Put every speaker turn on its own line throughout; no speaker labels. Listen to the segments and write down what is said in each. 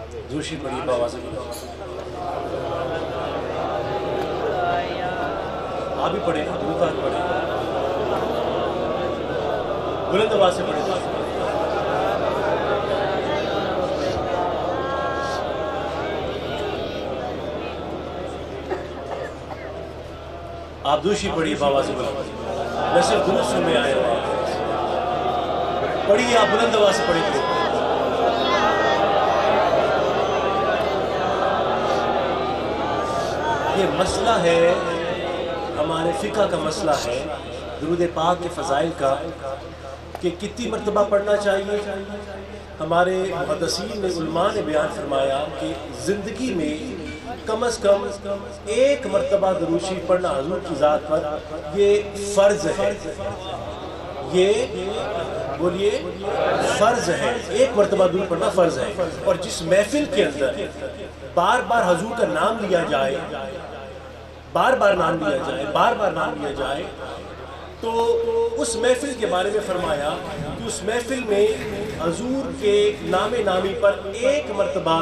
دوشی پڑھی باواز بلند آپ بھی پڑھیں درود پڑھیں بلند آواز سے پڑھیں آپ دوشی پڑھیے باواز بلند میں صرف درود سننے آئے ہوں پڑھیے آپ بلند آواز سے پڑھیں یہ مسئلہ ہے ہمارے فقہ کا مسئلہ ہے درود پاک کے فضائل کا کہ کتنی مرتبہ پڑھنا چاہیے ہمارے محدثین نے علماء نے بیان فرمایا کہ زندگی میں کم از کم ایک مرتبہ درود شریف پڑھنا حضور کی ذات پر یہ فرض ہے یہ بولیے فرض ہے ایک مرتبہ درود پڑھنا فرض ہے اور جس محفل کے اندر بار بار حضور کا نام لیا جائے بار بار نام لیا جائے تو اس محفل کے بارے میں فرمایا کہ اس محفل میں حضور کے نام نامی پر ایک مرتبہ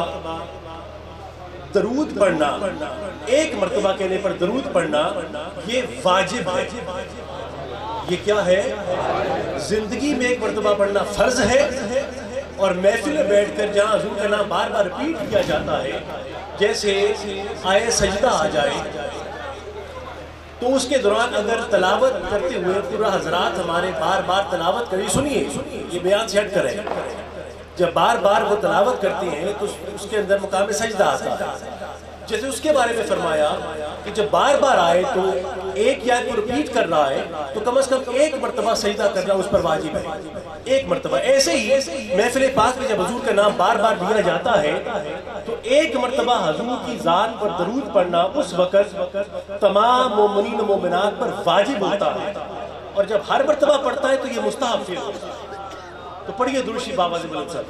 درود پڑھنا ایک مرتبہ کہنے پر درود پڑھنا یہ واجب ہے یہ کیا ہے زندگی میں ایک مرتبہ پڑھنا فرض ہے اور محفل میں بیٹھ کر جہاں حضور کا نام بار بار ریپیٹ کیا جاتا ہے جیسے آئے سجدہ آ جائے تو اس کے دوران اگر تلاوت کرتے ہوئے پورا حضرات ہمارے بار بار تلاوت کریں سنیے یہ بیان سے ہٹ کریں جب بار بار وہ تلاوت کرتے ہیں تو اس کے اندر مقام سجدہ آتا ہے جیسے اس کے بارے میں فرمایا کہ جب بار بار آئے تو ایک یا کو ریپیٹ کر رہا ہے تو کم از کم ایک مرتبہ سجدہ کرنا اس پر واجب ہے ایک مرتبہ ایسے ہی محفل پاک میں جب حضور کا نام بار بار لیا جاتا ہے تو ایک مرتبہ حضور کی ذات پر درود پڑھنا اس وقت تمام مومنین و مومنات پر واجب ہوتا ہے اور جب ہر مرتبہ پڑھتا ہے تو یہ مستحب فعل ہوتا ہے تو پڑھیے درود شریف باواز بلند صاحب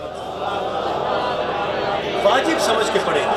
واجب سمجھ کے پڑھیں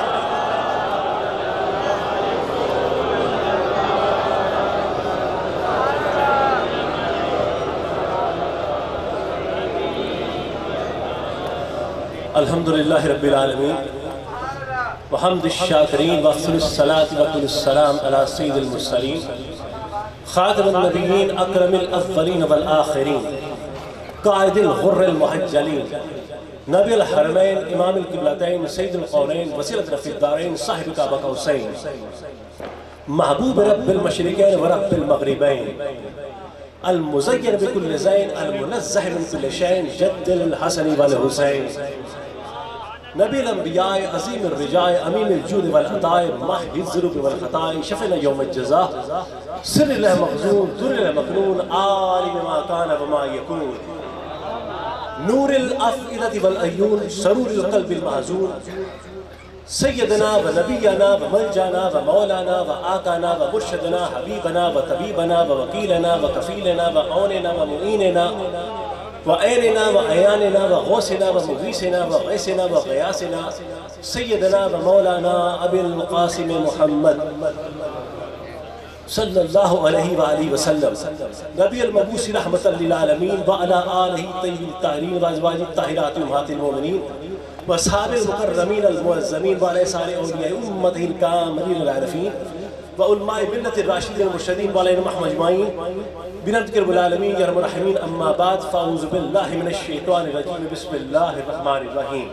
الحمدللہ رب العالمین وحمد الشاکرین وافضل الصلاة وکل السلام علی سید المرسلین خاتم النبیین اکرم الاولین والآخرین قائد الغر المحجلین نبی الحرمین امام القبلتین سید القولین وسیلۃ رفیع الدارین صاحب کعبہ قوسین محبوب رب المشرقین ورب المغربین المزین بکل زین المنزہ من کل شین جد الحسن والحسین نبی الانبیاء عظیم الرجاء امین الجود والعطاء محی الذنوب والخطاء شفیع یوم الجزاء سر اللہ مخزون در اللہ مکنون عالم ما کان وما یکون نور الافئدة والعیون سرور القلب المحزون سیدنا و نبینا و ملجانا و مولانا و آقانا و مرشدنا حبیبنا و طبیبنا و وکیلنا و کفیلنا و عوننا و معیننا وعیننا وعیاننا وغوثنا ومغیثنا وغیثنا وغیاسنا سیدنا ومولانا ابی القاسم محمد صلی اللہ علیہ وآلہ وسلم نبی المبعوث رحمت للعالمین وعلی آلہ طیب الطاہرین وازواج الطاہرات امہات المومنین واصحاب المکرمین المعظمین وعلی سارے اولیاء امتہ الکاملین العارفین وعلماء ملت الراشدین المرشدین وعلیہم اجمعین بنعمتک رب العالمین یا رب الرحمین اما بعد فاعوذ باللہ من الشیطان الرجیم بسم اللہ الرحمن الرحیم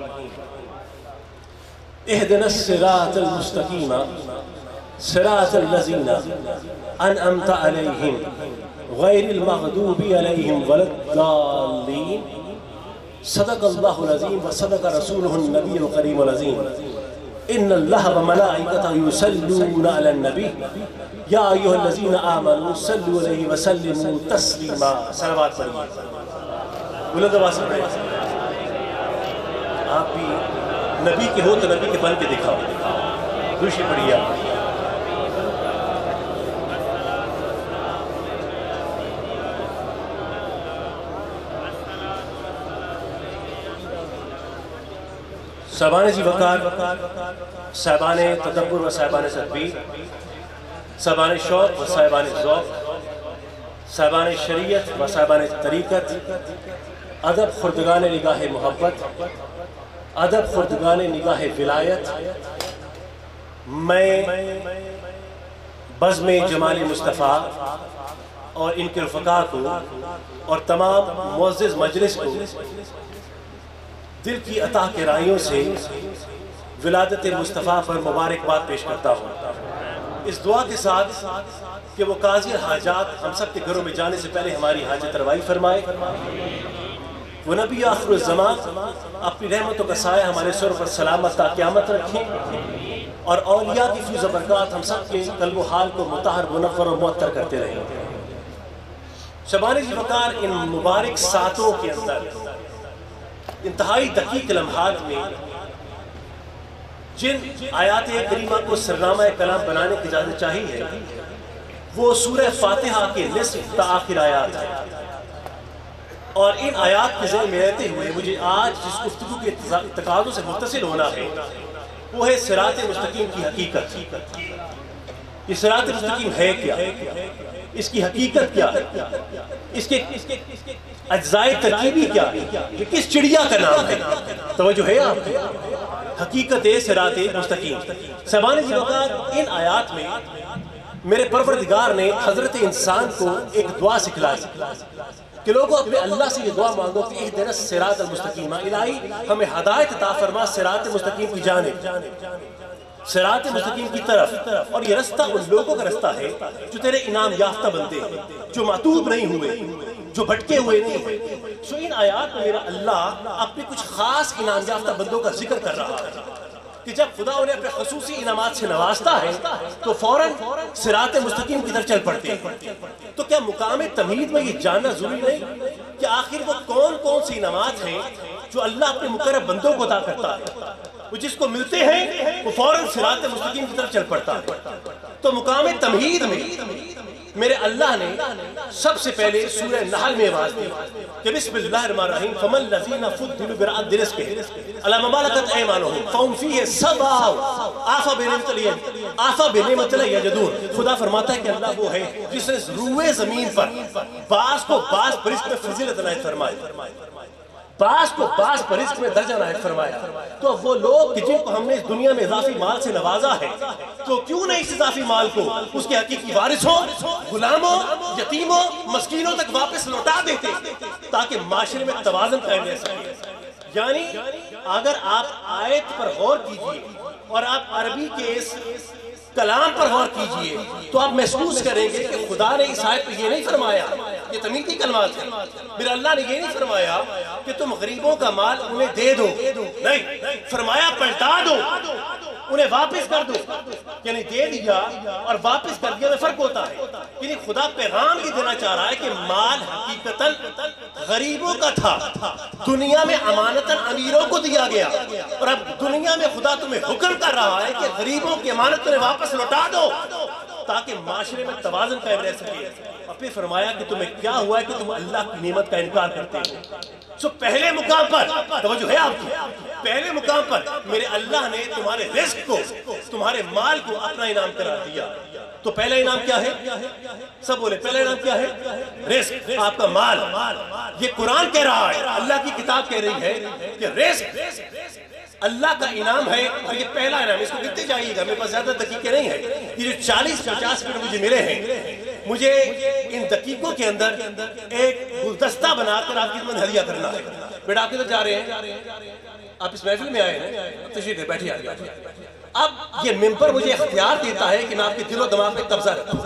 اہدنا الصراط المستقیم صراط الذین انعمت علیہم غیر المغضوب علیہم ولا الضالین صدق اللہ العظیم وصدق رسولہ النبی الکریم العظیم ان اللہ وملائکتہ یصلون علی النبی یا ایہا الذین آمنوا صلوا علیہ وسلموا تسلیما صلوات پڑھیے بلند آواز سے پڑھیں آپ بھی نبی کے ہو تو نبی کے بن کے دکھاؤ دوسری پڑھیے آپ صاحبان جی وقار صاحبان تدبر و صاحبان تدبیر صاحبان شوق و صاحبان ذوق صاحبان شریعت و صاحبان طریقت ادب خردگان نگاہ محبت ادب خردگان نگاہ ولایت، میں بزم جمال مصطفیٰ اور ان کے رفقا کو اور تمام معزز مجلس کو دل کی عطا کے رائیوں سے ولادت مصطفیٰ پر مبارکباد پیش کرتا ہوں، اس دعا کے ساتھ کہ وہ قاضی حاجات ہم سب کے گھروں میں جانے سے پہلے ہماری حاجت روائی فرمائے، وہ نبی آخر الزمان اپنی رحمتوں کا سایہ ہمارے سر پر سلامت تا قیامت رکھیں، اور اولیاء کی فیض و برکات ہم سب کے قلب و حال کو مطہر منور اور معطر کرتے رہیں۔ شبان ذی وقار ان مبارک ساتوں کے اندر انتہائی دقیق لمحات میں جن آیات کریمہ کو سرنامہ کلام بنانے کی اجازت چاہی ہے وہ سورہ فاتحہ کے نصف تا آخر آیات ہیں، اور ان آیات کے ذہن میں رہتے ہوئے مجھے آج جس گفتگو کے تقاضوں سے متصل ہونا ہے وہ ہے صراط مستقیم کی حقیقت۔ یہ صراط مستقیم ہے کیا؟ اس کی حقیقت کیا ہے؟ اس کے اجزائے ترکیبی کیا ہے؟ یہ کس چڑیا کا نام ہے؟ توجہ ہے آپ کی؟ حقیقت صراط مستقیم۔ شبان ذی وقار ان آیات میں میرے پروردگار نے حضرت انسان کو ایک دعا سکھلائی کہ لوگوں اپنے اللہ سے یہ دعا مانگو کہ اہدنا الصراط المستقیم، الہی ہمیں ہدایت عطا فرما صراط مستقیم کی جانب، صراط مستقیم کی طرف، اور یہ رستہ ان لوگوں کا رستہ ہے جو تیرے انعام یافتہ بندے ہیں، جو معتوب نہیں ہوئے، جو بھٹکے ہوئے نہیں ہوئے۔ سو ان آیات میں میرا اللہ اپنے کچھ خاص انعام یافتہ بندوں کا ذکر کر رہا ہے کہ جب خدا انہیں اپنے خصوصی انعامات سے نوازتا ہے تو فوراً صراط مستقیم کی طرف چل پڑتے ہیں۔ تو کیا مقام تمہید میں یہ جاننا ضروری نہیں کہ آخر وہ کون کون سی انعامات ہیں جو اللہ اپنے مقرب بندوں کو عطا کرتا ہے؟ وہ جس کو ملتے ہیں وہ فوراً صراط مستقیم کی طرف چل پڑتا ہے۔ تو مقام تمہید میں میرے اللہ نے سب سے پہلے سورہ نحل میں آواز دی کہ بسم اللہ الرحمن الرحیم فَمَن الَّذِينَ فُضِّلُوا بِرَعْدِ رِزْقِهِ عَلَىٰ مَا مَلَكَتْ أَيْمَانُهُمْ فَهُمْ فِيهِ سَوَاءٌ آفا بِنِعْمَتِ اللَّهِ یجدون۔ خدا فرماتا ہے کہ اللہ وہ ہے جس نے روئے زمین پر بعض کو بعض پر رزق میں فضیلت عنایت فرمائی، بعض کو بعض پر رزق میں درجہ عنایت فرمایا۔ تو اب وہ لوگ کہ جن کو ہم نے اس دنیا میں اضافی مال سے نوازا ہے تو کیوں نہیں اس اضافی مال کو اس کے حقیقی وارثوں، غلاموں، یتیموں، مسکینوں تک واپس لوٹا دیتے تاکہ معاشرے میں توازن قائم رہ سکے۔ یعنی اگر آپ آیت پر غور کیجئے اور آپ عربی کے اس کلام پر غور کیجئے تو آپ محسوس کریں گے کہ خدا نے اس آیت پہ یہ نہیں فرمایا، یہ تمیزی کلمات ہیں، میرا اللہ نے یہ نہیں فرمایا کہ تم غریبوں کا مال انہیں دے دو، نہیں، فرمایا پلٹا دو، انہیں واپس کر دو۔ یعنی دے دیا اور واپس کر دیا میں فرق ہوتا ہے۔ یعنی خدا پیغام یہ دینا چاہ رہا ہے کہ مال حقیقتاً غریبوں کا تھا، دنیا میں امانتاً امیروں کو دیا گیا، اور اب دنیا میں خدا تمہیں حکم کر رہا ہے کہ غریبوں کی امانت تمہیں واپس لوٹا دو تاکہ معاشرے میں توازن قائم رہ سکے۔ اور پھر فرمایا کہ تمہیں کیا ہوا ہے کہ تم اللہ کی نعمت کا انکار کرتے ہو۔ سو پہلے مقام پر توجہ ہے آپ کی، پہلے مقام پر میرے اللہ نے تمہارے رزق کو، تمہارے مال کو اپنا انعام قرار دیا۔ تو پہلا انعام کیا ہے؟ سب بولے پہلا انعام کیا ہے؟ رزق، آپ کا مال۔ یہ قرآن کہہ رہا ہے، اللہ کی کتاب کہہ رہی ہے کہ رزق اللہ کا انعام ہے، اور یہ پہلا انعام، اس کو کہتے جائیے گا، میرے پاس زیادہ دقیقے نہیں ہیں۔ یہ جو 40-50 منٹ مجھے ملے ہیں، مجھے ان دقیقوں کے اندر ایک گلدستہ بنا کر آپ کی خدمت ہدیہ کرنا ہے۔ بیٹا آپ کدھر جا رہے ہیں؟ آپ اس محفل میں آئے ہیں، تشریف لے بیٹھیے آگے۔ اب یہ ممبر مجھے اختیار دیتا ہے کہ میں آپ کے دل و دماغ میں قبضہ رکھوں،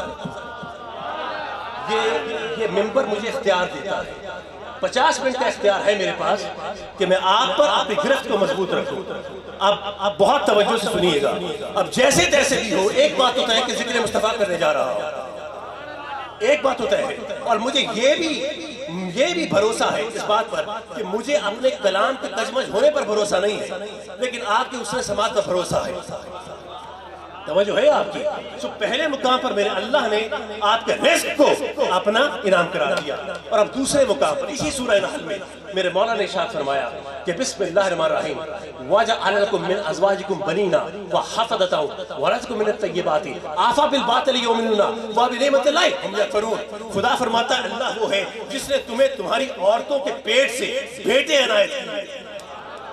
یہ ممبر مجھے اختیار دیتا ہے۔ 50 منٹ کا اختیار ہے میرے پاس کہ میں آپ پر اپنی گرفت کو مضبوط رکھوں۔ اب بہت توجہ سے سنیے گا۔ اب جیسے تیسے بھی ہو، ایک بات ہوتا ہے کہ ذکر مصطفیٰ کرنے جا رہا ہوں، ایک بات ہوتا ہے، اور مجھے یہ بھی بھروسہ ہے اس بات پر کہ مجھے اپنے کلام کے کجمج ہونے پر بھروسہ نہیں ہے، لیکن آپ کی حسن سماعت پر بھروسہ ہے۔ توجہ ہے آپ کی؟ سو پہلے مقام پر میرے اللہ نے آپ کے رزق کو اپنا انعام قرار دیا، اور اب دوسرے مقام پر اسی سورہ نحل میں میرے مولا نے ارشاد فرمایا کہ بسم اللہ الرحمن الرحیم وَجَعَلَ لَكُم مِّنْ أَزْوَاجِكُمْ بَنِينَ وَحَفَدَةً وَرَزَقَكُم مِّنَ الطَّيِّبَاتِ أَفَبِالْبَاطِلِ يُؤْمِنُونَ وَبِنِعْمَتِ اللَّهِ هُمْ يَكْفُرُونَ۔ خدا فرماتا ہے اللہ وہ ہے جس نے تمہیں تمہاری عورتوں کے پیٹ سے بیٹے عنایت کیے۔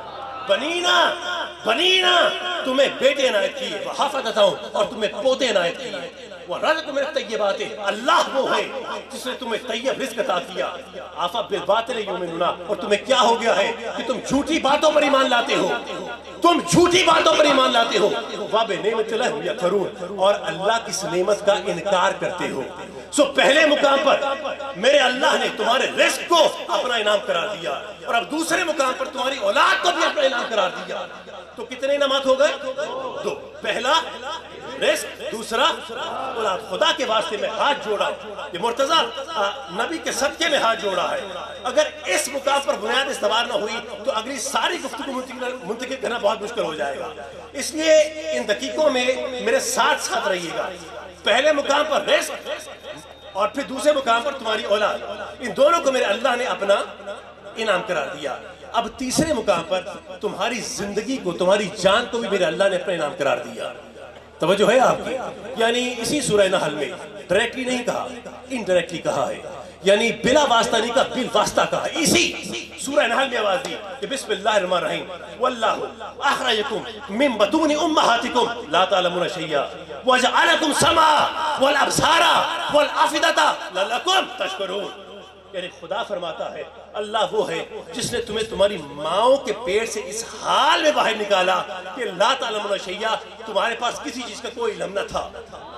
بنینا بنینا تمہیں بیٹے عنایت کیے، وحفظتہم اور تمہیں پوتے عنایت کیے، وَرَزَقَكُم مِّنَ الطَّيِّبَاتِ اللہ وہ ہے جس نے تمہیں طیب رزق عطا کیا، أَفَبِالْبَاطِلِ يُؤْمِنُونَ اور تمہیں کیا ہو گیا ہے کہ تم جھوٹی باتوں پر ایمان لاتے ہو، تم جھوٹی باتوں پر ایمان لاتے ہو، وَبِنِعْمَتِ اللَّهِ هُمْ يَكْفُرُونَ اور اللہ کی اس نعمت کا انکار کرتے ہو۔ سو پہلے مقام پر میرے اللہ نے تمہارے رزق کو اپنا انعام قرار دیا، اور اب دوسرے مقام پر تمہاری اولاد کو بھی اپنا انعام قرار دیا۔ تو کتنے انعامات ہو گئے؟ دو، پہلا رزق، دوسرا اولاد۔ خدا کے واسطے میں ہاتھ جوڑا، یہ مرتضیٰ نبی کے صدقے میں ہاتھ جوڑا ہے، اگر اس مقام پر بنیاد استوار نہ ہوئی تو اگلی ساری گفتگو منتقل کرنا بہت مشکل ہو جائے گا۔ اس لیے ان دقیقوں میں میرے ساتھ ساتھ رہیے گا۔ پہلے مقام پر رزق اور پھر دوسرے مقام پر تمہاری اولاد، ان دونوں کو میرے اللہ نے اپنا انعام قرار دیا۔ اب تیسرے مقام پر تمہاری زندگی کو، تمہاری جان کو بھی میرے اللہ نے اپنا انعام قرار دیا۔ توجہ ہے آپ کی؟ یعنی اسی سورہ نحل میں ڈائریکٹلی نہیں کہا، انڈائریکٹلی کہا ہے، یعنی بلا واسطہ نہیں کہا، بال واسطہ کہا ہے۔ اسی سورہ نحل میں آواز دی کہ بسم اللہ الرحمن الرحیم واللہ اخرجکم من بطون امہاتکم لا تعلمون شیئا وجعلکم السمع والابصار والافئدۃ لعلکم تشکرون۔ یعنی خدا فرماتا ہے اللہ وہ ہے جس نے تمہیں تمہاری ماؤں کے پیٹ سے اس حال میں باہر نکالا کہ لا تعلمون شیئا، تمہارے پاس کسی چیز کا کوئی علم نہ تھا،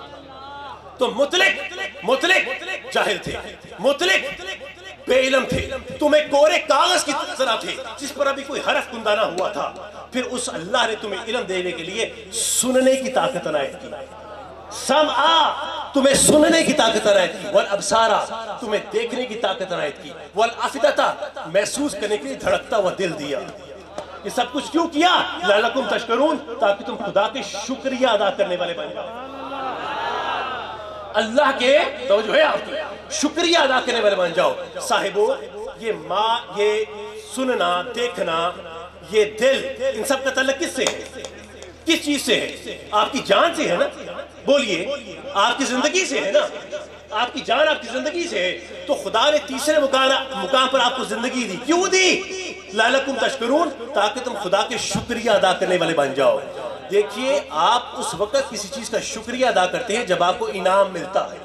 تم مطلق جاہل تھے، مطلق بے علم تھے، تمہیں کورے کاغذ کی طرح تھے جس پر ابھی کوئی حرف کندہ نہ ہوا تھا۔ پھر اس اللہ نے تمہیں علم دینے کے لیے سننے کی طاقت عنایت کی، سمعا تمہیں سننے کی طاقت عنایت کی، والابصارا تمہیں دیکھنے کی طاقت عنایت کی، والافئدۃ محسوس کرنے کے لیے دھڑکتا ہوا دل دیا۔ یہ سب کچھ کیوں کیا؟ لعلکم تشکرون، تاکہ تم خدا کے شکریہ ادا کرنے والے بن جاؤ، اللہ کے توجہ ہے آپ کی شکریہ ادا کرنے والے بن جاؤ۔ صاحبو یہ سننا، دیکھنا، یہ دل، ان سب کا تعلق کس سے ہے؟ کس چیز سے ہے؟ آپ کی جان سے ہے نا؟ بولیے، آپ کی زندگی سے ہے نا؟ آپ کی جان آپ کی زندگی سے ہے، تو خدا نے تیسرے مقام پر آپ کو زندگی دی، کیوں دی؟ لعلکم تشکرون، تاکہ تم خدا کے شکریہ ادا کرنے والے بن جاؤ۔ دیکھیے، آپ اس وقت کسی چیز کا شکریہ ادا کرتے ہیں جب آپ کو انعام ملتا ہے،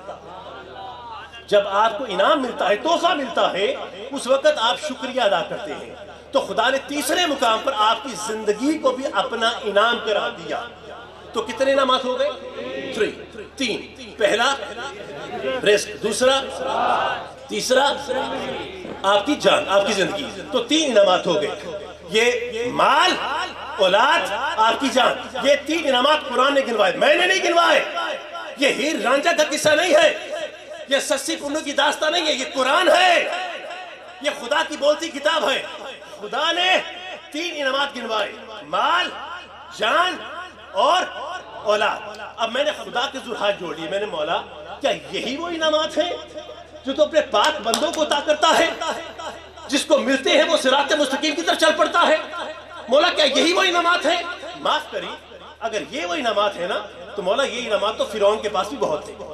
جب آپ کو انعام ملتا ہے، تحفہ ملتا ہے، اس وقت آپ شکریہ ادا کرتے ہیں۔ تو خدا نے تیسرے مقام پر آپ کی زندگی کو بھی اپنا انعام قرار دیا۔ تو کتنے انعامات ہو گئے؟ تین، پہلا رزق، دوسرا، تیسرا آپ کی جان، آپ کی زندگی، تو تین انعامات ہو گئے۔ یہ مال، اولاد، آپ کی جان، یہ تین انعامات قرآن نے گنوائے، میں نے نہیں گنوائے۔ یہ ہیر رانجھا کا قصہ نہیں ہے، یہ سسی پنو کی داستان نہیں ہے، یہ قرآن ہے، یہ خدا کی بولتی کتاب ہے۔ خدا نے تین انعامات گنوائے، مال، جان اور اولاد۔ اب میں نے خدا کے ذو ہاتھ جوڑ لیے، میں نے مولا کیا یہی وہ انعامات ہیں جو تو اپنے پاک بندوں کو عطا کرتا ہے، جس کو ملتے ہیں وہ صراط مستقیم کی طرف چل پڑتا ہے؟ مولا کیا یہی وہ انعامات ہیں؟ معاف کری، اگر یہ وہ انعامات ہیں نا تو مولا یہ انعامات تو فرعون کے پاس بھی بہت تھے۔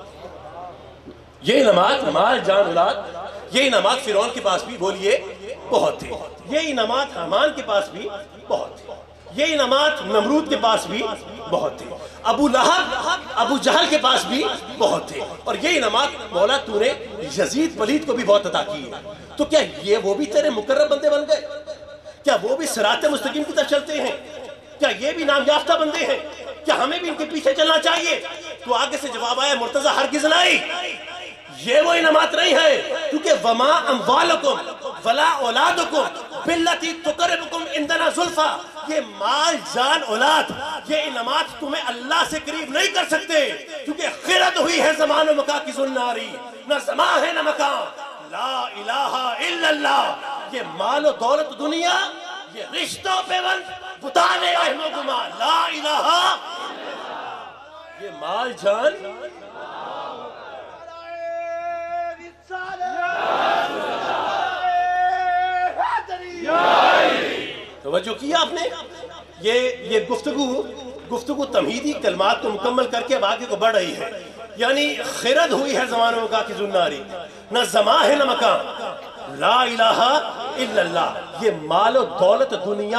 یہ انعامات، مال، جان، اولاد، یہ انعامات فرعون کے پاس بھی بولیے بہت تھے، یہ انعامات حامان کے پاس بھی بہت تھے، یہ انعامات نمرود کے پاس بھی بہت تھے، ابو لہب، ابو جہل کے پاس بھی بہت تھے، اور یہ انعامات مولا تو نے یزید پلید کو بھی بہت عطا کیے۔ تو کیا یہ وہ بھی تیرے مقرب بندے بن گئے؟ کیا وہ بھی صراط مستقیم کی طرف چلتے ہیں؟ کیا یہ بھی نام یافتہ بندے ہیں؟ کیا ہمیں بھی ان کے پیچھے چلنا چاہیے؟ تو آگے سے جواب آیا، مرتضیٰ ہرگز نہیں، یہ وہ انعامات نہیں ہے، کیونکہ وما اموالکم ولا اولادکم باللتی تقربکم عندنا زلفا، یہ مال، جان، اولاد، یہ انعامات تمہیں اللہ سے قریب نہیں کر سکتے، کیونکہ خرد ہوئی ہے زمان و مکان کی ذوالناری، نہ زمان ہے نہ مکان، لا الہ الا اللہ۔ یہ مال و دولت دنیا، یہ رشتوں پہ بند بتانے وہم و گما، لا الہ، یہ مال، جان، توجہ کیا آپ نے؟ یہ گفتگو تمہیدی کلمات کو مکمل کر کے اب آگے کو بڑھ رہی ہے، یعنی خرد ہوئی ہے زمان و مکان کی ذوالناری، نہ زمان ہے نہ مکان، لا الہ الا اللہ۔ یہ مال و دولت دنیا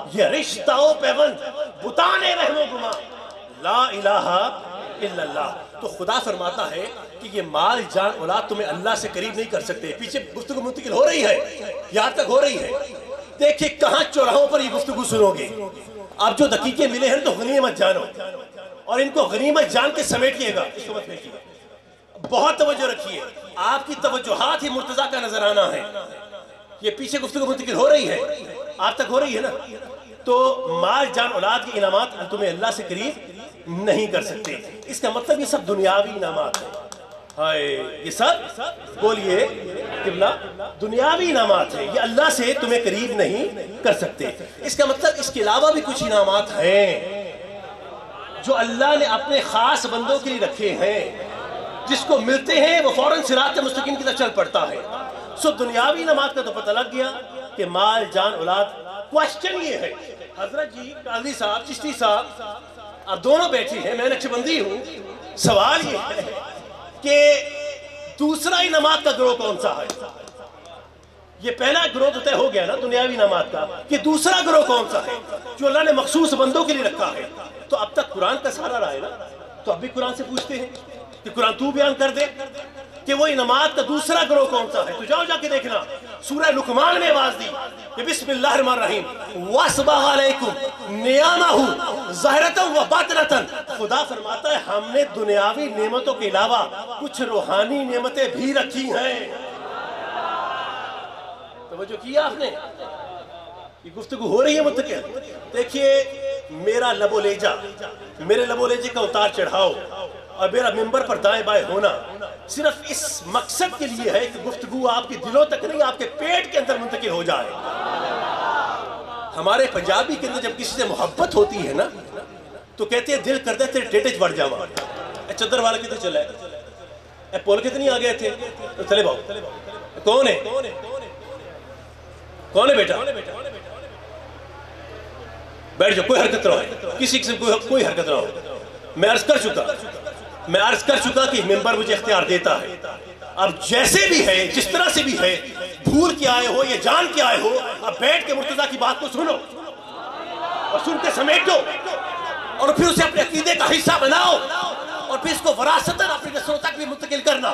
یہ رشتہ و پیوند بتانے رحم و گما لا الہ الا اللہ. تو خدا فرماتا ہے کہ یہ مال جان اولاد تمہیں اللہ سے قریب نہیں کر سکتے. پیچھے گفتگو منتقل ہو رہی ہے, یہاں تک ہو رہی ہے. دیکھیں کہاں چوراہوں پر یہ گفتگو سنو گے. اب جو دقیقے ملے ہیں تو غنیمت جانو, اور ان کو غنیمت جان کے سمیٹیے گا, اس کو مت پھینکیے. بہت توجہ رکھیے, آپ کی توجہات ہی مرتضیٰ کا نظرانہ ہے. یہ پیچھے گفتگو منتقل ہو رہی ہے, آپ تک ہو رہی ہے نا. تو مال جان اولاد کے انعامات تمہیں اللہ سے قریب نہیں کر سکتے. اس کا مطلب یہ سب دنیاوی انعامات ہیں. ہائے, یہ سب بولیے قبلہ دنیاوی انعامات ہیں, یہ اللہ سے تمہیں قریب نہیں کر سکتے. اس کا مطلب اس کے علاوہ بھی کچھ انعامات ہیں جو اللہ نے اپنے خاص بندوں کے لیے رکھے ہیں. جس کو ملتے ہیں وہ فوراً صراط مستقیم کی طرف چل پڑتا ہے. سو دنیاوی انعامات کا تو پتہ لگ گیا کہ مال جان اولاد. کوشچن یہ ہے حضرت جی, قاضی صاحب, چشتی صاحب, آپ دونوں بیٹھے ہیں, میں نقشبندی ہوں. سوال یہ ہے کہ دوسرا انعامات کا گروہ کون سا ہے؟ یہ پہلا گروہ تو طے ہو گیا نا دنیاوی انعامات کا, کہ دوسرا گروہ کون سا ہے جو اللہ نے مخصوص بندوں کے لیے رکھا ہے. تو اب تک قرآن کا سہارا رہا ہے نا, تو اب بھی قرآن سے پوچھتے ہیں کہ قرآن تو بیان کر دے کہ وہ انعامات کا دوسرا گروہ کون سا ہے. تو جاؤ جا کے دیکھنا, سورہ لقمان نے آواز دی کہ بسم اللہ الرحمن الرحیم وَأَسْبَغَ عَلَيْكُمْ نِعَمَهُ ظَاهِرَةً وَبَاطِنَةً. خدا فرماتا ہے ہم نے دنیاوی نعمتوں کے علاوہ کچھ روحانی نعمتیں بھی رکھی ہیں. توجہ کیا آپ نے؟ یہ گفتگو ہو رہی ہے متقل. دیکھیے میرا لب و لیجا, میرے لب و لیجے کا اتار چڑھاؤ اور میرا ممبر پر دائیں بائیں ہونا صرف اس مقصد کے لیے ہے کہ گفتگو آپ کے دلوں تک نہیں, آپ کے پیٹ کے اندر منتقل ہو جائے. ہمارے پنجابی کے اندر جب کسی سے محبت ہوتی ہے نا تو کہتے ہیں دل کرتے تیرے ٹیٹے چ بڑھ جاوا. چدر والا کتنے چلا ہے, پول کتنی آ گئے تھے, چلے باؤ کون ہے, کون ہے بیٹا, بیٹھ جاؤ, کوئی حرکت نہ ہو, کسی قسم کوئی حرکت نہ ہو. میں عرض کر چکا کہ ممبر مجھے اختیار دیتا ہے. اب جیسے بھی ہے, جس طرح سے بھی ہے, بھول کے آئے ہو یا جان کے آئے ہو, اب بیٹھ کے مرتضیٰ کی بات کو سنو اور سن کے سمیٹو اور پھر اسے اپنے عقیدے کا حصہ بناؤ اور پھر اس کو وراثتاً اپنی نسلوں تک بھی منتقل کرنا.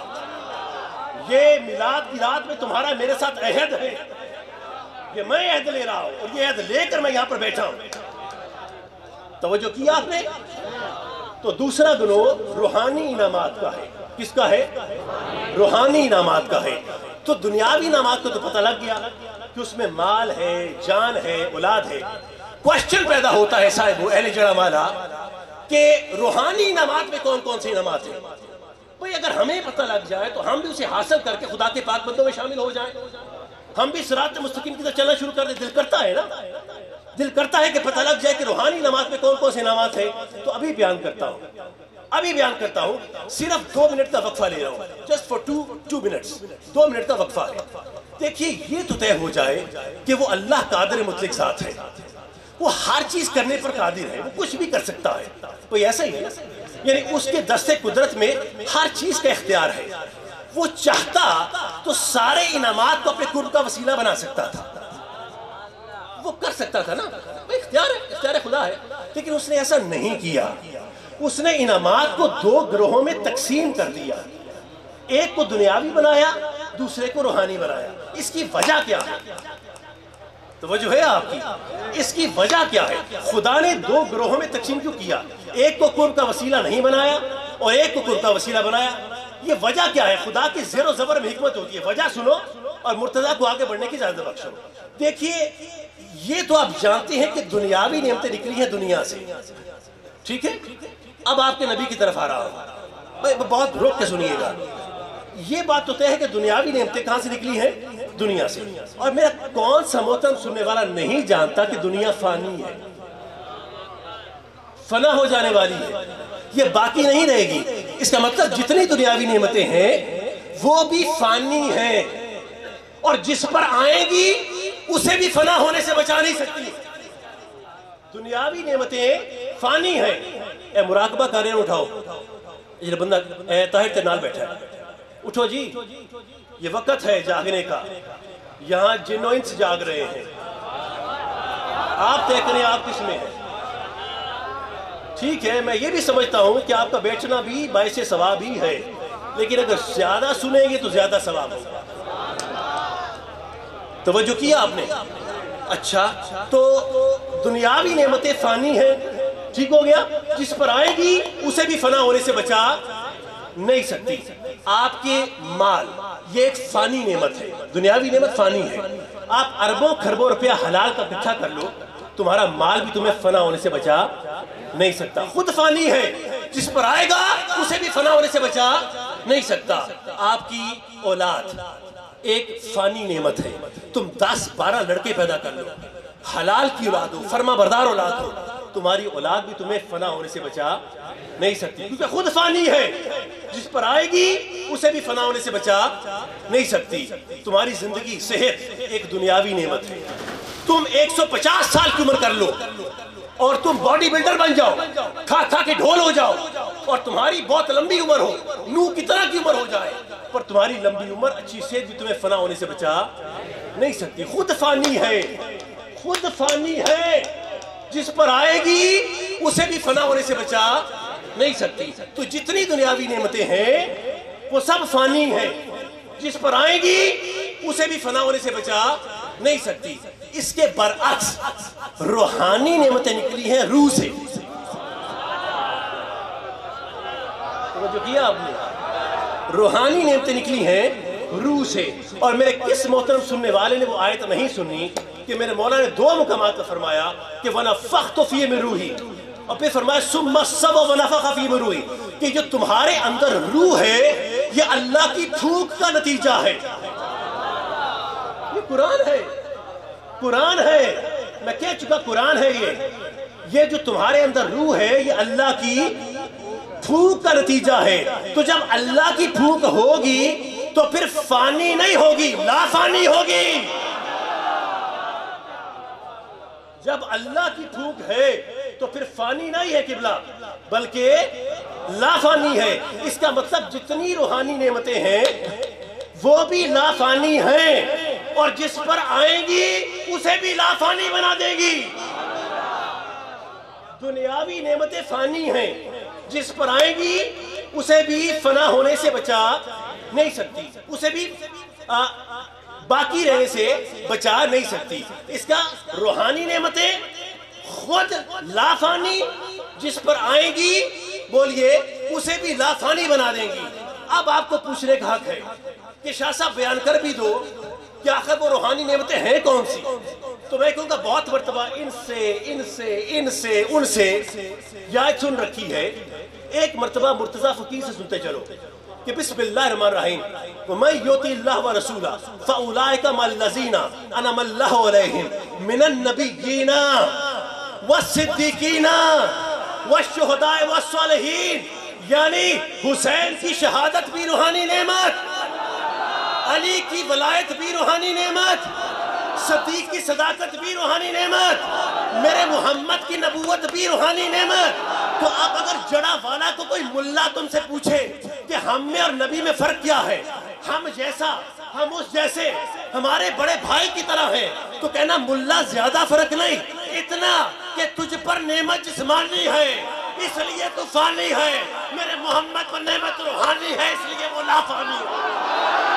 یہ میلاد کی رات میں تمہارا میرے ساتھ عہد ہے, یہ میں عہد لے رہا ہوں اور یہ عہد لے کر میں یہاں پر بیٹھا ہوں. توجہ کیا آپ نے؟ تو دوسرا گروہ روحانی انعامات کا ہے. کس کا ہے؟ روحانی انعامات کا ہے. تو دنیاوی انعامات کو تو پتہ لگ گیا کہ اس میں مال ہے, جان ہے, اولاد ہے. کوشچن پیدا ہوتا ہے صاحب اہل جڑا مالا کہ روحانی انعامات میں کون کون سے انعامات ہیں. بھئی اگر ہمیں پتہ لگ جائے تو ہم بھی اسے حاصل کر کے خدا کے پاک بندوں میں شامل ہو جائیں, ہم بھی صراط مستقیم کی طرف چلنا شروع کر دیں. دل کرتا ہے نا, دل کرتا ہے کہ پتہ لگ جائے کہ روحانی انعامات میں کون کون سے انعامات ہیں. تو ابھی بیان کرتا ہوں, صرف 2 منٹ کا وقفہ لے رہا ہوں, just for 2 minutes, 2 منٹ کا وقفہ ہے. دیکھیے یہ تو طے ہو جائے کہ وہ اللہ قادر مطلق ذات ہے, وہ ہر چیز کرنے پر قادر ہے, وہ کچھ بھی کر سکتا ہے. کوئی ایسا ہی ہے, یعنی اس کے دست قدرت میں ہر چیز کا اختیار ہے. وہ چاہتا تو سارے انعامات کو اپنے قرب کا وسیلہ بنا سکتا تھا, وہ کر سکتا تھا نا, اختیار ہے, اختیار خدا ہے. لیکن اس نے ایسا نہیں کیا. اس نے انعامات کو 2 گروہوں میں تقسیم کر دیا, ایک کو دنیاوی بنایا, دوسرے کو روحانی بنایا. اس کی وجہ کیا ہے؟ توجہ ہے آپ کی؟ اس کی وجہ کیا ہے؟ خدا نے 2 گروہوں میں تقسیم کیوں کیا؟ ایک کو قرب کا وسیلہ نہیں بنایا اور ایک کو قرب کا وسیلہ بنایا. یہ وجہ کیا ہے؟ خدا کی زیر و زبر میں حکمت ہوتی ہے. وجہ سنو اور مرتضیٰ کو آگے بڑھنے کی اجازت بخشو. دیکھیے یہ تو آپ جانتے ہیں کہ دنیاوی نعمتیں نکلی ہیں دنیا سے, ٹھیک ہے. اب آپ کے نبی کی طرف آ رہا ہوں, بہت روک کے سنیے گا. یہ بات تو طے ہے کہ دنیاوی نعمتیں کہاں سے نکلی ہیں؟ دنیا سے. اور میرا کون سا محترم سننے والا نہیں جانتا کہ دنیا فانی ہے, فنا ہو جانے والی ہے, یہ باقی نہیں رہے گی. اس کا مطلب جتنی دنیاوی نعمتیں ہیں وہ بھی فانی ہیں, اور جس پر آئیں گی اسے بھی فنا ہونے سے بچا نہیں سکتی. دنیاوی نعمتیں فانی ہیں. اے مراقبہ کر رہے ہیں, اٹھاؤ. یہ بندہ طاہر تے نال بیٹھا ہے, اٹھو جی, یہ وقت ہے جاگنے کا. یہاں جن و انس جاگ رہے ہیں. آپ طے کریں آپ کس میں ہیں۔ ٹھیک ہے، میں یہ بھی سمجھتا ہوں کہ آپ کا بیچنا بھی باعث ثواب ہی ہے، لیکن اگر زیادہ سنیں گے تو زیادہ ثواب ہوگا۔ توجہ کیا آپ نے؟ اچھا، تو دنیاوی نعمتیں فانی ہیں، ٹھیک ہو گیا، جس پر آئے گی اسے بھی فنا ہونے سے بچا نہیں سکتی۔ آپ کے مال یہ ایک فانی نعمت ہے، دنیاوی نعمت فانی ہے۔ آپ اربوں کھربوں روپیہ حلال کا اکٹھا کر لو، تمہارا مال بھی تمہیں فنا ہونے سے بچا نہیں سکتا۔ خود فانی ہے، جس پر آئے گا اسے بھی فنا ہونے سے بچا نہیں سکتا۔ آپ کی اولاد ایک فانی نعمت ہے، تم 10-12 لڑکے پیدا کر لو، حلال کی اولاد ہو، فرما بردار اولاد ہو، تمہاری اولاد بھی تمہیں فنا ہونے سے بچا نہیں سکتی، کیونکہ خود فانی ہے، جس پر آئے گی اسے بھی فنا ہونے سے بچا نہیں سکتی۔ تمہاری زندگی صحت ایک دنیاوی نعمت ہے، تم 150 سال کی عمر کر لو اور تم باڈی بلڈر بن جاؤ، کھا کھا کے ڈھول ہو جاؤ، اور تمہاری بہت لمبی عمر ہو، نوح کی طرح کی عمر ہو جائے، پر تمہاری لمبی عمر اچھی صحت بھی تمہیں فنا ہونے سے بچا نہیں سکتی۔ خود فانی ہے، خود فانی ہے، جس پر آئے گی اسے بھی فنا ہونے سے بچا نہیں سکتی۔ تو جتنی دنیاوی نعمتیں ہیں وہ سب فانی ہیں، جس پر آئے گی اسے بھی فنا ہونے سے بچا نہیں سکتی۔ اس کے برعکس روحانی نعمتیں نکلی ہیں روح سے۔ جو کیا آپ نے، روحانی نعمتیں نکلی ہیں روح سے۔ اور میرے کس محترم سننے والے نے وہ آیت نہیں سنی کہ میرے مولا نے 2 مقامات پر فرمایا کہ وَنَفَخْتُ فِيهِ مِن رُوحِي، اور پھر فرمایا ثُمَّ السَّبَ وَنَفَخَ فِيهِ مِن رُوحِي، کہ جو تمہارے اندر روح ہے یہ اللہ کی پھونک کا نتیجہ ہے۔ یہ قرآن ہے، قرآن ہے، میں کہہ چکا قرآن ہے یہ جو تمہارے اندر روح ہے یہ اللہ کی پھونک کا نتیجہ ہے۔ تو جب اللہ کی پھونک ہوگی تو پھر فانی نہیں ہوگی، لا فانی ہوگی۔ جب اللہ کی پھونک ہے تو پھر فانی نہیں ہے قبلہ، بلکہ لا فانی ہے۔ اس کا مطلب جتنی روحانی نعمتیں ہیں وہ بھی لا فانی ہیں، اور جس پر آئیں گی اسے بھی لا فانی بنا دے گی۔ دنیاوی نعمتیں فانی ہیں، جس پر آئیں گی اسے بھی فنا ہونے سے بچا نہیں سکتی، اسے بھی باقی رہنے سے بچا نہیں سکتی۔ اس کا روحانی نعمتیں خود لا فانی، جس پر آئیں گی بولیے اسے بھی لا فانی بنا دیں گی۔ اب آپ کو پوچھنے کا حق ہے کہ شاہ صاحب بیان کر بھی دو کہ آخر وہ روحانی نعمتیں ہیں کون سی؟ تو میں کہوں گا بہت مرتبہ ان سے ان سے یاد سن رکھی ہے۔ ایک مرتبہ مرتضی فقیر سے سنتے چلو کہ بسم اللہ الرحمن الرحیم، وَمَن يُطِعِ اللَّهَ وَرَسُولَهُ فَأُولَٰئِكَ مَعَ الَّذِينَ أَنْعَمَ اللَّهُ عَلَيْهِم مِّنَ النَّبِيِّينَ وَالصِّدِّيقِينَ وَالشُّهَدَاءِ وَالصَّالِحِينَ، یعنی حسین کی شہادت بھی روحانی نعمت، علی کی ولایت بھی روحانی نعمت، صدیق کی صداقت بھی روحانی نعمت، میرے محمد کی نبوت بھی روحانی نعمت۔ تو اب اگر جڑا والا کو کوئی ملا تم سے پوچھے کہ ہم میں اور نبی میں فرق کیا ہے، ہم جیسا ہم اس جیسے ہمارے بڑے بھائی کی طرح ہیں، تو کہنا ملا زیادہ فرق نہیں، اتنا کہ تجھ پر نعمت جسمانی ہے اس لیے تو فانی ہے، میرے محمد پر نعمت روحانی ہے اس لیے وہ لا فانی ہے۔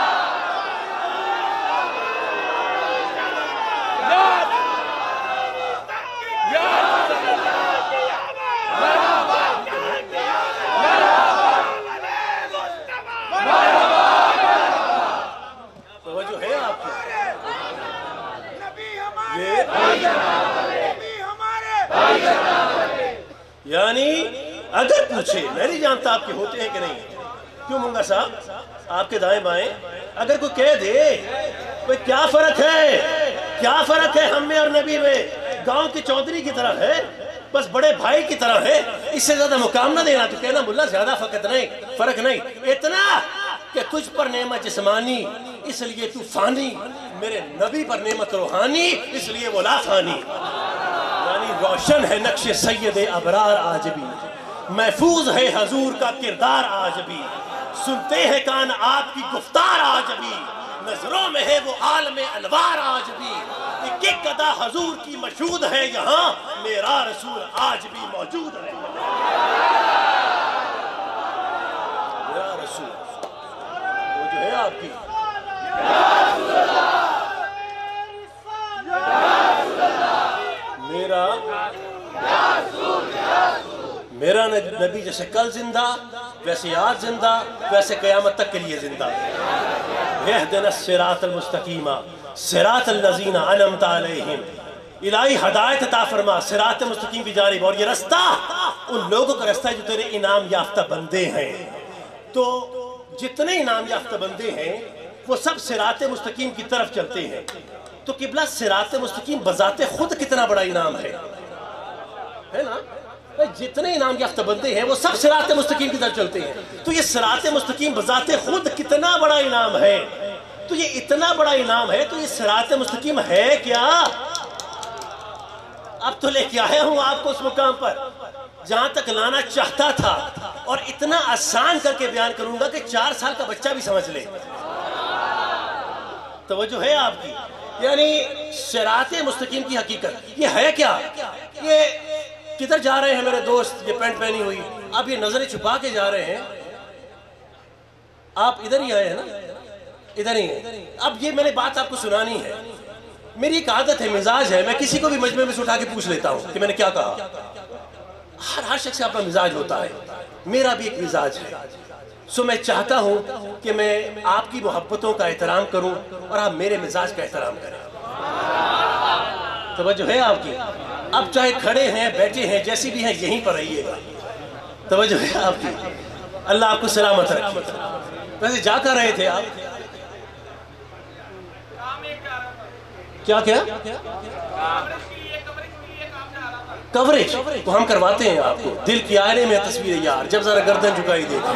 یعنی اگر پوچھے، میں نہیں جانتا آپ کے ہوتے ہیں کہ نہیں، کیوں منگا صاحب آپ کے دائیں بائیں اگر کوئی کہہ دے کیا فرق ہے، کیا فرق ہے ہم میں اور نبی میں، گاؤں کے چودھری کی طرح ہے، بس بڑے بھائی کی طرح ہے، اس سے زیادہ مقام نہ دینا، تو کہنا ملا زیادہ فرق نہیں، اتنا کہ تجھ پر نعمت جسمانی اس لیے تو فانی، میرے نبی پر نعمت روحانی اس لیے وہ لا فانی۔ یعنی روشن ہے نقش سید ابرار آج بھی، محفوظ ہے حضور کا کردار آج بھی، سنتے ہیں کان آپ کی گفتار آج بھی، نظروں میں ہے وہ عالم انوار آج بھی، ایک ایک ادا حضور کی مشہود ہے یہاں، میرا رسول آج بھی موجود ہے۔ میرا رسول وہ جو ہے آپ کی میرا نبی جیسے کل زندہ، ویسے آج زندہ، ویسے قیامت تک کے لیے زندہ۔ اہدنا الصراط المستقیم صراط الذین انعمت علیہم، الہی ہدایت عطا فرما صراط مستقیم کی جانب، اور یہ رستہ ان لوگوں کا رستہ ہے جو تیرے انعام یافتہ بندے ہیں۔ تو جتنے انعام یافتہ بندے ہیں وہ سب صراط مستقیم کی طرف چلتے ہیں۔ تو قبلہ صراط مستقیم بذات خود کتنا بڑا انعام ہے نا؟ جتنے انعام یافتہ بندے ہیں وہ سب صراط مستقیم کی طرف چلتے ہیں۔ تو یہ صراط مستقیم بذات خود کتنا بڑا انعام ہے، تو یہ اتنا بڑا انعام ہے، تو یہ صراط مستقیم ہے کیا؟ اب تو لے کے آیا ہوں آپ کو اس مقام پر جہاں تک لانا چاہتا تھا، اور اتنا آسان کر کے بیان کروں گا کہ 4 سال کا بچہ بھی سمجھ لے۔ توجہ ہے آپ کی؟ یعنی صراط مستقیم کی حقیقت یہ ہے کیا؟ یہ کدھر جا رہے ہیں میرے دوست یہ پینٹ پہنی ہوئی؟ آپ یہ نظریں چھپا کے جا رہے ہیں، آپ ادھر ہی آئے ہیں نا، ادھر ہی ہیں۔ اب یہ میں نے بات آپ کو سنانی ہے، میری ایک عادت ہے، مزاج ہے، میں کسی کو بھی مجمع میں سے اٹھا کے پوچھ لیتا ہوں کہ میں نے کیا کہا۔ ہر شخص کا اپنا مزاج ہوتا ہے، میرا بھی ایک مزاج ہے۔ سو میں چاہتا ہوں کہ میں آپ کی محبتوں کا احترام کروں اور آپ میرے مزاج کا احترام کریں۔ توجہ ہے آپ کی؟ اب چاہے کھڑے ہیں بیٹھے ہیں جیسی بھی ہیں یہیں پر رہیے گا۔ توجہ ہے آپ کی؟ اللہ آپ کو سلامت رکھے۔ ویسے جا کر رہے تھے آپ؟ کیا کوریج تو ہم کرواتے ہیں آپ کو۔ دل کی آئینے میں تصویر یار، جب ذرا گردن جھکائی دیکھیے۔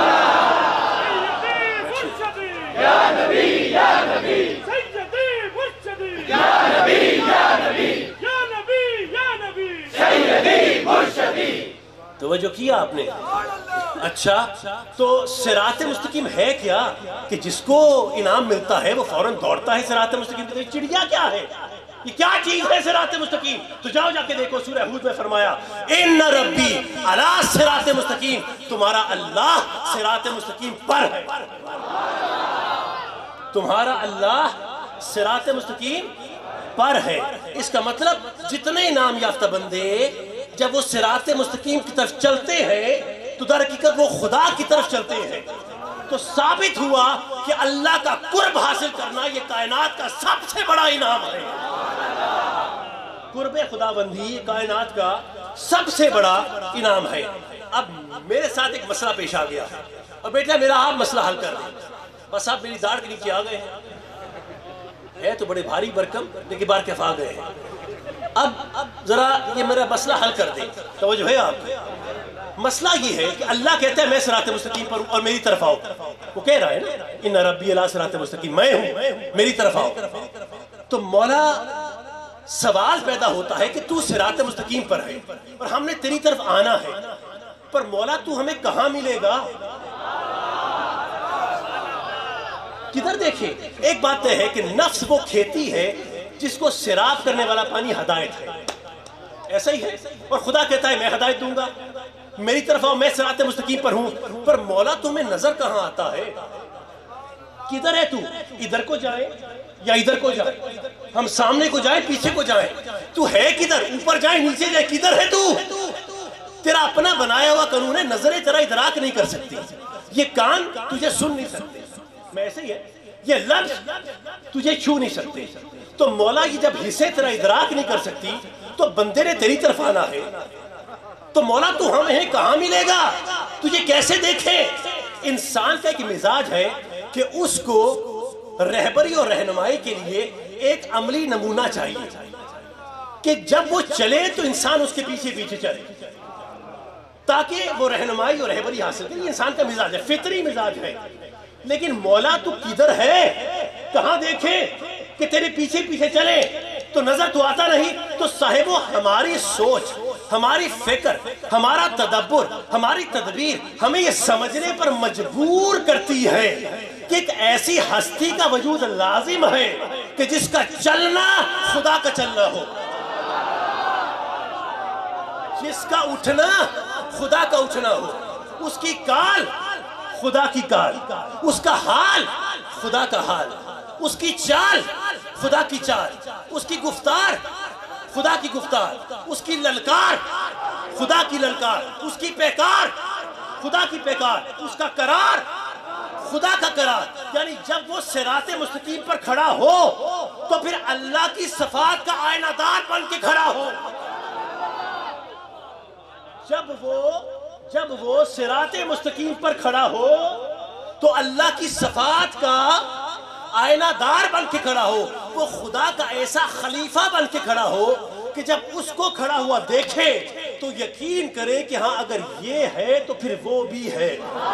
یا نبی یا نبی سیدی مرشدی، یا نبی یا نبی یا نبی یا نبی سیدی مرشدی۔ توجہ کیا آپ نے؟ اچھا تو صراط مستقیم ہے کیا کہ جس کو انعام ملتا ہے وہ فوراً دوڑتا ہے صراط مستقیم کی طرف؟ چڑیا کیا ہے؟ یہ کیا چیز ہے صراط مستقیم؟ تو جاؤ جا کے دیکھو، سورہ ہود میں فرمایا ان ربی علی صراط مستقیم، تمہارا اللہ صراط مستقیم پر ہے۔ تمہارا اللہ صراط مستقیم پر ہے، اس کا مطلب جتنے انعام یافتہ بندے جب وہ صراط مستقیم کی طرف چلتے ہیں تو در حقیقت وہ خدا کی طرف چلتے ہیں۔ تو ثابت ہوا کہ اللہ کا قرب حاصل کرنا یہ کائنات کا سب سے بڑا انعام ہے۔ قرب خدا بندی کائنات کا سب سے بڑا انعام ہے۔ اب میرے ساتھ ایک مسئلہ پیش آ گیا اور بیٹا میرا آپ مسئلہ حل کر دیں، بس آپ میری داڑھ کے نیچے آ گئے ہیں، ہے تو بڑے بھاری برکم لیکن بار کیف آ گئے ہیں۔ اب ذرا یہ میرا مسئلہ حل کر دیں۔ توجہ ہے آپ؟ مسئلہ یہ ہے کہ اللہ کہتا ہے میں صراط مستقیم پر ہوں اور میری طرف آؤ۔ وہ کہہ رہا ہے نا ان ربی علی صراط مستقیم، میں ہوں، میری طرف آؤ۔ تو مولا سوال پیدا ہوتا ہے کہ تو صراط مستقیم پر ہے اور ہم نے تیری طرف آنا ہے، پر مولا تو ہمیں کہاں ملے گا؟ کدھر دیکھیں؟ ایک بات ہے کہ نفس وہ کھیتی ہے جس کو سیراب کرنے والا پانی ہدایت ہے، ایسا ہی ہے، اور خدا کہتا ہے میں ہدایت دوں گا، میری طرف آؤ، میں صراط مستقیم پر ہوں۔ پر مولا تمہیں نظر کہاں آتا ہے؟ کدھر ہے تو؟ ادھر کو جائیں یا ادھر کو جائیں؟ ہم سامنے کو جائیں پیچھے کو جائیں؟ تو ہے کدھر؟ اوپر جائیں نیچے جائیں؟ کدھر ہے تو؟ تیرا اپنا بنایا ہوا قانون ہے، نظریں تیرا ادراک نہیں کر سکتی، یہ کان تجھے سن نہیں سکتے، میں ایسے ہی ہے، یہ لفظ تجھے چھو نہیں سکتے۔ تو مولا یہ جب حصے تیرا ادراک نہیں کر سکتی تو بندے نے تیری طرف آنا ہے، تو مولا تو ہمیں کہاں ملے گا؟ تجھے کیسے دیکھیں؟ انسان کا ایک مزاج ہے کہ اس کو رہبری اور رہنمائی کے لیے ایک عملی نمونہ چاہیے کہ جب وہ چلے تو انسان اس کے پیچھے پیچھے چلے تاکہ وہ رہنمائی اور رہبری حاصل کرے۔ یہ انسان کا مزاج ہے، فطری مزاج ہے۔ لیکن مولا تو کدھر ہے؟ کہاں دیکھیں کہ تیرے پیچھے پیچھے چلے؟ تو نظر تو آتا نہیں. تو صاحبو ہماری سوچ، ہماری فکر، ہمارا تدبر، ہماری تدبیر ہمیں یہ سمجھنے پر مجبور کرتی ہے کہ ایک ایسی ہستی کا وجود لازم ہے کہ جس کا چلنا خدا کا چلنا ہو، جس کا اٹھنا خدا کا اٹھنا ہو، اس کی کال خدا کی کال، اس کا حال خدا کا حال، اس کی چال خدا کی چال، اس کی گفتار خدا کی گفتار، اس کی للکار خدا کی للکار، اس کی پیکار خدا کی پیکار، اس کا قرار خدا کا قرار. یعنی جب وہ صراط مستقیم پر کھڑا ہو تو پھر اللہ کی صفات کا آئینہ دار بن کے کھڑا ہو. جب وہ صراط مستقیم پر کھڑا ہو تو اللہ کی صفات کا آئینہ دار بن کے کھڑا ہو، وہ خدا کا ایسا خلیفہ بن کے کھڑا ہو کہ جب اس کو کھڑا ہوا دیکھے تو یقین کرے کہ ہاں اگر یہ ہے تو پھر وہ بھی ہے.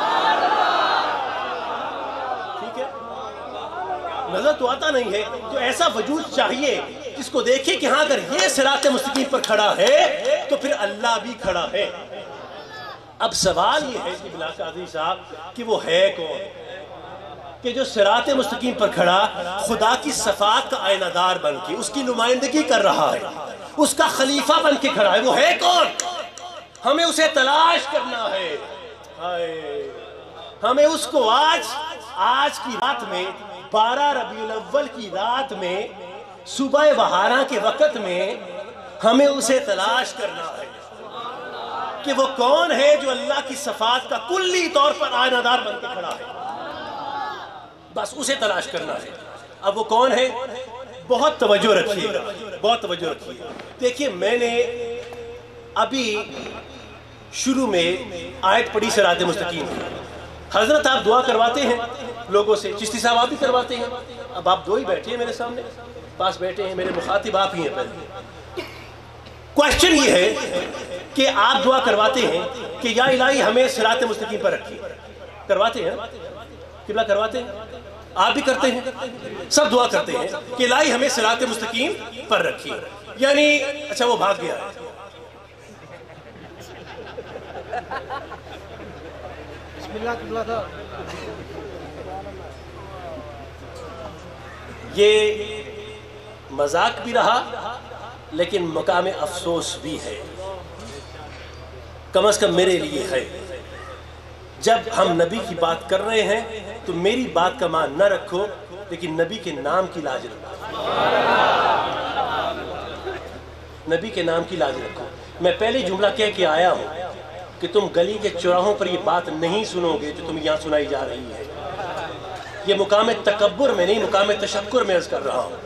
ٹھیک ہے، نظر تو آتا نہیں ہے تو ایسا وجود چاہیے جس کو دیکھے کہ ہاں اگر یہ صراط مستقیم پر کھڑا ہے تو پھر اللہ بھی کھڑا ہے. اب سوال یہ ہے کہ بلا قادری صاحب کہ وہ ہے کون کہ جو صراط مستقیم پر کھڑا خدا کی صفات کا آئینہ دار بن کے اس کی نمائندگی کر رہا ہے، اس کا خلیفہ بن کے کھڑا ہے؟ وہ ہے کون؟ ہمیں اسے تلاش کرنا ہے. ہمیں اس کو آج کی رات میں 12 ربیع الاول کی رات میں صبح بہارا کے وقت میں ہمیں اسے تلاش کرنا ہے کہ وہ کون ہے جو اللہ کی صفات کا کلی طور پر آئینہ دار بن کے کھڑا ہے. بس اسے تلاش کرنا ہے. اب وہ کون ہے؟ بہت توجہ رکھیے گا، بہت توجہ رکھیے گا. دیکھیے میں نے ابھی شروع میں آیت پڑھی صراط مستقیم. حضرت آپ دعا کرواتے ہیں لوگوں سے، چشتی صاحب آپ بھی کرواتے ہیں. اب آپ دو ہی بیٹھے ہیں میرے سامنے، پاس بیٹھے ہیں، میرے مخاطب آپ ہی ہیں. پہلے کوشچن یہ ہے کہ آپ دعا کرواتے ہیں کہ یا الہی ہمیں صراط مستقیم پر رکھیے. کرواتے ہیں قبلہ، کرواتے ہیں، آپ بھی کرتے ہیں، سب دعا کرتے ہیں کہ الہی ہمیں صراط مستقیم پر رکھیے. یعنی اچھا وہ بھاگ گیا ہے. بسم اللہ قبلہ تھا. یہ مذاق بھی رہا لیکن مقام افسوس بھی ہے، کم از کم میرے لیے ہے. جب ہم نبی کی بات کر رہے ہیں تو میری بات کا مان نہ رکھو لیکن نبی کے نام کی لاج رکھو، نبی کے نام کی لاج رکھو. میں پہلے جملہ کہہ کے آیا ہوں کہ تم گلی کے چوراہوں پر یہ بات نہیں سنو گے جو تم یہاں سنائی جا رہی ہے. یہ مقام تکبر میں نہیں، مقام تشکر میں عرض کر رہا ہوں.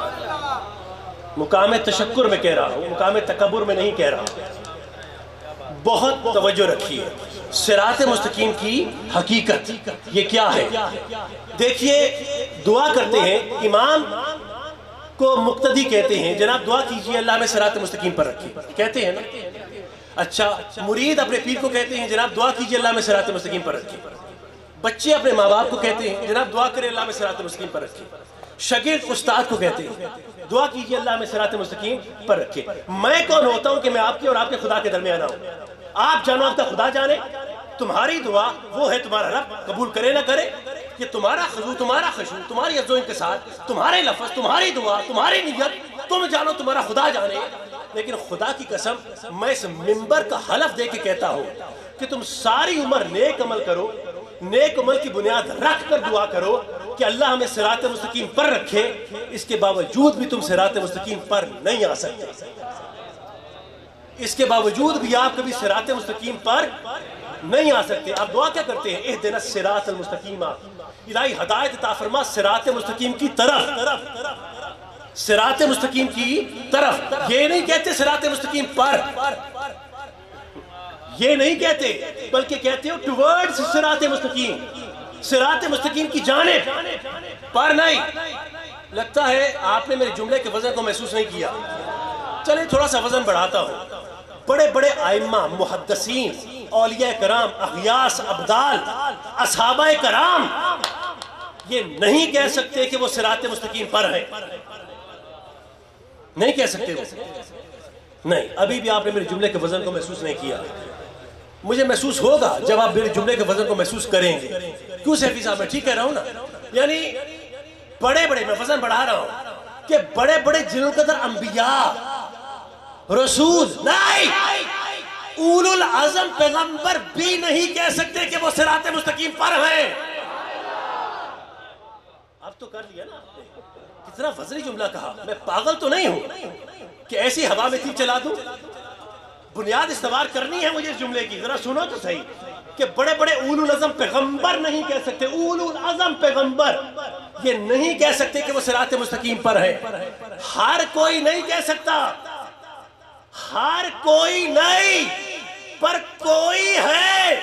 مقام تشکر میں کہہ رہا ہوں، مقام تکبر میں نہیں کہہ رہا ہوں. بہت توجہ رکھیے. صراط مستقیم کی حقیقت یہ کیا ہے؟ دیکھیے دعا کرتے ہیں، امام کو مقتدی کہتے ہیں جناب دعا کیجئے اللہ میں صراط مستقیم پر رکھیے، کہتے ہیں نا. اچھا مرید اپنے پیر کو کہتے ہیں جناب دعا کیجئے اللہ میں صراط مستقیم پر رکھیے. بچے اپنے ماں باپ کو کہتے ہیں جناب دعا کرے اللہ میں صراط مستقیم پر رکھیے. شاگرد استاد کو کہتے ہیں دعا کیجئے اللہ میں صراط مستقیم پر رکھے. میں کون ہوتا ہوں کہ میں آپ کے اور آپ کے خدا کے درمیان آؤں؟ آپ جانو آپ کا خدا جانے. تمہاری دعا وہ ہے تمہارا رب قبول کرے نہ کرے. کہ تمہارا خضوع، تمہارا خشوع، تمہاری عزو انکسار، تمہارے لفظ، تمہاری دعا، تمہاری نیت تم جانو، تمہارا خدا جانے. لیکن خدا کی قسم میں اس منبر کا حلف دے کے کہتا ہوں کہ تم ساری عمر نیک عمل کرو، نیک عمل کی بنیاد رکھ کر دعا کرو کہ اللہ ہمیں صراط مستقیم پر رکھے. اس کے باوجود بھی تم صراط مستقیم پر نہیں آ سکتے. اس کے باوجود بھی آپ کبھی صراط مستقیم پر نہیں آ سکتے. آپ دعا کیا کرتے ہیں؟ اہدنا الصراط المستقیم، الہی ہدایت عطا فرما صراط مستقیم کی طرف، صراط مستقیم کی طرف. یہ نہیں کہتے صراط مستقیم پر، یہ نہیں کہتے، بلکہ کہتے ہو ٹورڈز صراط مستقیم، صراط مستقیم کی جانب، پر نہیں. لگتا ہے آپ نے میرے جملے کے وزن کو محسوس نہیں کیا. چلیں تھوڑا سا وزن بڑھاتا ہوں. بڑے بڑے ائمہ، محدثین، اولیاء کرام، اغیاث، ابدال، اصحابہ کرام یہ نہیں کہہ سکتے کہ وہ صراط مستقیم پر ہیں. نہیں کہہ سکتے وہ. نہیں، ابھی بھی آپ نے میرے جملے کے وزن کو محسوس نہیں کیا. مجھے محسوس ہوگا جب آپ میرے جملے کے وزن کو محسوس کریں گے. کیوں سیفی صاحب، میں ٹھیک کہہ رہا ہوں نا؟ یعنی بڑے بڑے، میں وزن بڑھا رہا ہوں کہ بڑے بڑے جنہوں قدر انبیاء، رسول نہیں، اولو العزم پیغمبر بھی نہیں کہہ سکتے کہ وہ صراط مستقیم پر ہیں. اب تو کر لیا نا آپ نے. کتنا وزنی جملہ کہا. میں پاگل تو نہیں ہوں کہ ایسی ہوا میں تیر چلا دوں. بنیاد استوار کرنی ہے مجھے اس جملے کی. ذرا سنو تو صحیح کہ بڑے بڑے اولو العزم پیغمبر نہیں کہہ سکتے. اولو العزم پیغمبر یہ نہیں کہہ سکتے کہ وہ صراط مستقیم پر ہے. ہر کوئی نہیں کہہ سکتا. ہر کوئی نہیں، پر کوئی ہے.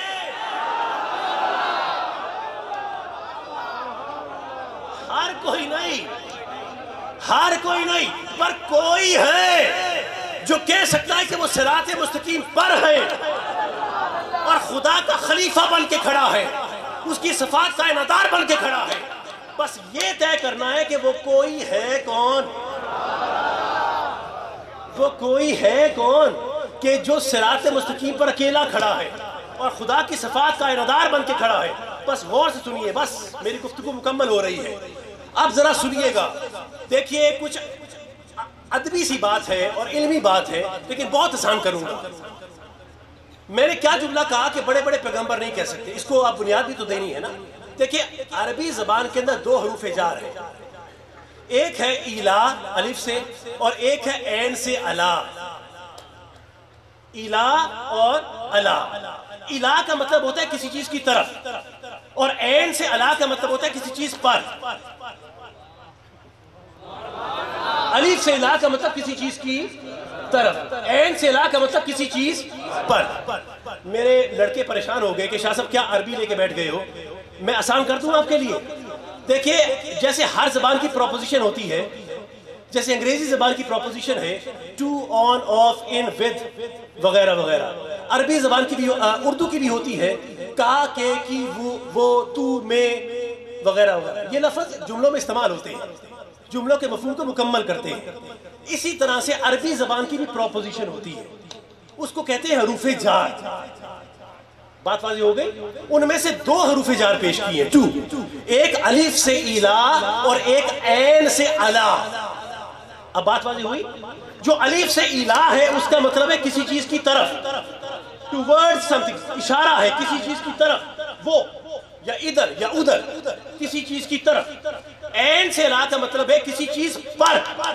ہر کوئی نہیں، ہر کوئی نہیں، پر کوئی ہے جو کہہ سکتا ہے کہ وہ صراط مستقیم پر ہے اور خدا کا خلیفہ بن کے کھڑا ہے، اس کی صفات کا انعدار بن کے کھڑا ہے. بس یہ طے کرنا ہے کہ وہ کوئی ہے کون. وہ کوئی ہے کون کہ جو صراط مستقیم پر اکیلا کھڑا ہے اور خدا کی صفات کا انعدار بن کے کھڑا ہے. بس غور سے سنیے، بس میری گفتگو مکمل ہو رہی ہے. اب ذرا سنیے گا. دیکھیے کچھ ادبی سی بات ہے اور علمی بات ہے، لیکن بہت آسان کروں گا. میں نے کیا جملہ کہا کہ بڑے بڑے پیغمبر نہیں کہہ سکتے. اس کو آپ بنیاد بھی تو دینی ہے نا. دیکھیے عربی زبان کے اندر دو حروف جار ہیں. ایک ہے ایلا الف سے اور ایک ہے عین سے الا. ایلا اور الا. ایلا کا مطلب ہوتا ہے کسی چیز کی طرف اور عین سے الا کا مطلب ہوتا ہے کسی چیز پر. الف سے الا کا مطلب کسی چیز کی طرف، عین سے الا کا مطلب کسی چیز پر. میرے لڑکے پریشان ہو گئے کہ شاہ صاحب کیا عربی لے کے بیٹھ گئے ہو. میں آسان کر دوں آپ کے لیے. دیکھیے جیسے ہر زبان کی پروپوزیشن ہوتی ہے، جیسے انگریزی زبان کی پروپوزیشن ہے to, on, off, in, with وغیرہ وغیرہ، عربی زبان کی بھی، اردو کی بھی ہوتی ہے کا، کے، کی، وہ، تو، میں وغیرہ وغیرہ. یہ لفظ جملوں میں استعمال ہوتے ہیں، جملوں کے مفہوم کو مکمل کرتے ہیں. اسی طرح سے عربی زبان کی بھی پروپوزیشن ہوتی ہے، اس کو کہتے ہیں حروف جار. بات واضح ہو گئی؟ ان میں سے دو حروف جار پیش کیے ہیں، ٹو. ایک الف سے ایلا اور ایک عین سے الا. اب بات واضح ہوئی؟ جو الف سے ایلا ہے اس کا مطلب ہے کسی چیز کی طرف، ٹوورڈ سمتھنگ، اشارہ ہے کسی چیز کی طرف، وہ یا ادھر یا ادھر کسی چیز کی طرف. عین سے الا کا مطلب ہے کسی چیز پر،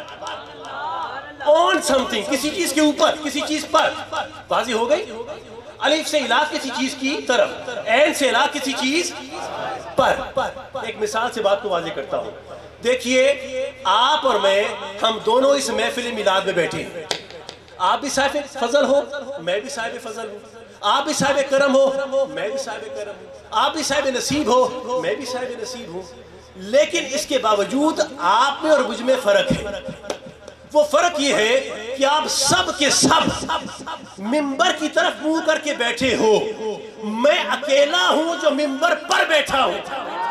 آن سمتھنگ، کسی چیز کے اوپر، کسی چیز پر. واضح ہو گئی؟ الف سے الا کسی چیز کی طرف، عین سے الا کسی چیز پر. ایک مثال سے بات کو واضح کرتا ہوں. دیکھیے آپ اور میں، ہم دونوں اس محفل میلاد میں بیٹھے ہیں. آپ بھی صاحب فضل ہو، میں بھی صاحب فضل ہوں. آپ بھی صاحب کرم ہو، میں بھی صاحب کرم ہوں. آپ بھی صاحب نصیب ہو، میں بھی صاحب نصیب ہوں. لیکن اس کے باوجود آپ میں اور مجھ میں فرق ہے. وہ فرق یہ ہے کہ آپ سب کے سب ممبر کی طرف منہ کر کے بیٹھے ہو، میں اکیلا ہوں جو ممبر پر بیٹھا ہوں.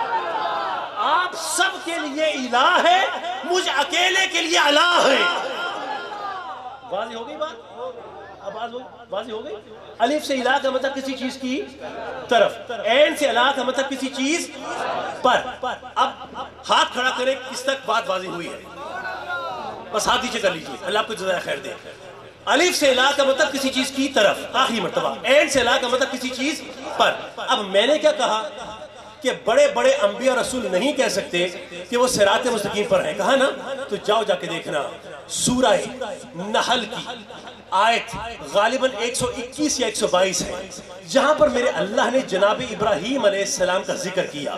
آپ سب کے لیے الہ ہے، مجھ اکیلے کے لیے الہ ہے. واضح ہو گئی بات؟ اب واضح ہو گئی؟ الف سے الہ کا مطلب کسی چیز کی طرف، عین سے الہ کا مطلب کسی چیز پر. اب ہاتھ کھڑا کریں کس تک بات واضح ہوئی ہے؟ بس ہاتھ نیچے کر لیجیے، اللہ آپ کو جزائے خیر دے. الف سے الہ کا مطلب کسی چیز کی طرف، آخری مرتبہ. عین سے الہ کا مطلب کسی چیز پر. اب میں نے کیا کہا کہ بڑے بڑے انبیاء رسول نہیں کہہ سکتے کہ وہ صراط مستقیم پر ہیں. کہا نا؟ تو جاؤ جا کے دیکھنا سورہ نحل کی آیت غالباً 121 یا 122 ہے، جہاں پر میرے اللہ نے جناب ابراہیم علیہ السلام کا ذکر کیا.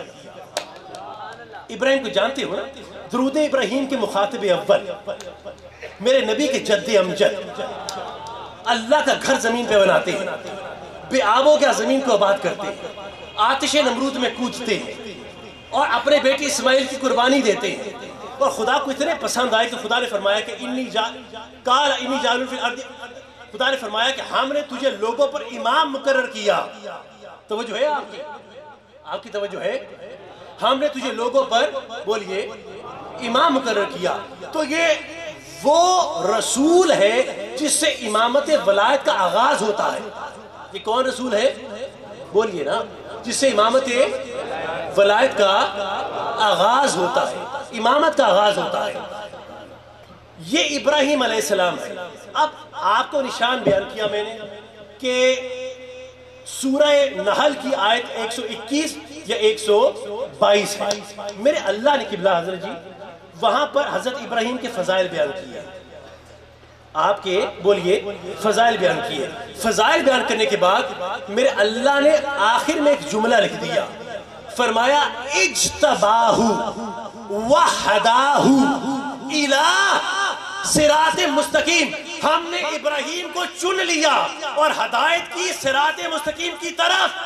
ابراہیم کو جانتے ہو نا؟ درود ابراہیم کے مخاطب اول، میرے نبی کے جد امجد، اللہ کا گھر زمین پہ بناتے ہیں، بے آب و گیا زمین کو آباد کرتے ہیں، آتش نمرود میں کودتے ہیں اور اپنے بیٹے اسماعیل کی قربانی دیتے ہیں. اور خدا کو اتنے پسند آئے کہ خدا نے فرمایا کہ قال انی جاعل فی الارض، خدا نے فرمایا کہ ہم نے تجھے لوگوں پر امام مقرر کیا. توجہ ہے آپ کی توجہ ہے؟ ہم نے تجھے لوگوں پر، بولیے، امام مقرر کیا. تو یہ وہ رسول ہے جس سے امامت ولایت کا آغاز ہوتا ہے. یہ کون رسول ہے؟ بولیے نا. جس سے امامت ولایت کا آغاز ہوتا ہے، امامت کا آغاز ہوتا ہے، یہ ابراہیم علیہ السلام ہے. اب آپ کو نشان بیان کیا میں نے کہ سورہ نحل کی آیت 121 یا 122 ہے. میرے اللہ نے قبلہ حضرت جی وہاں پر حضرت ابراہیم کے فضائل بیان کیے، آپ کے بولیے فضائل بیان کیے. فضائل بیان کرنے کے بعد میرے اللہ نے آخر میں ایک جملہ لکھ دیا، فرمایا اجتباہ وحداہ الہ صراط مستقیم. ہم نے ابراہیم کو چن لیا اور ہدایت کی صراط مستقیم کی طرف.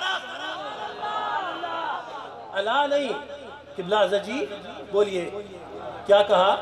اللہ نہیں، قبلہ حضرت جی بولیے کیا کہا؟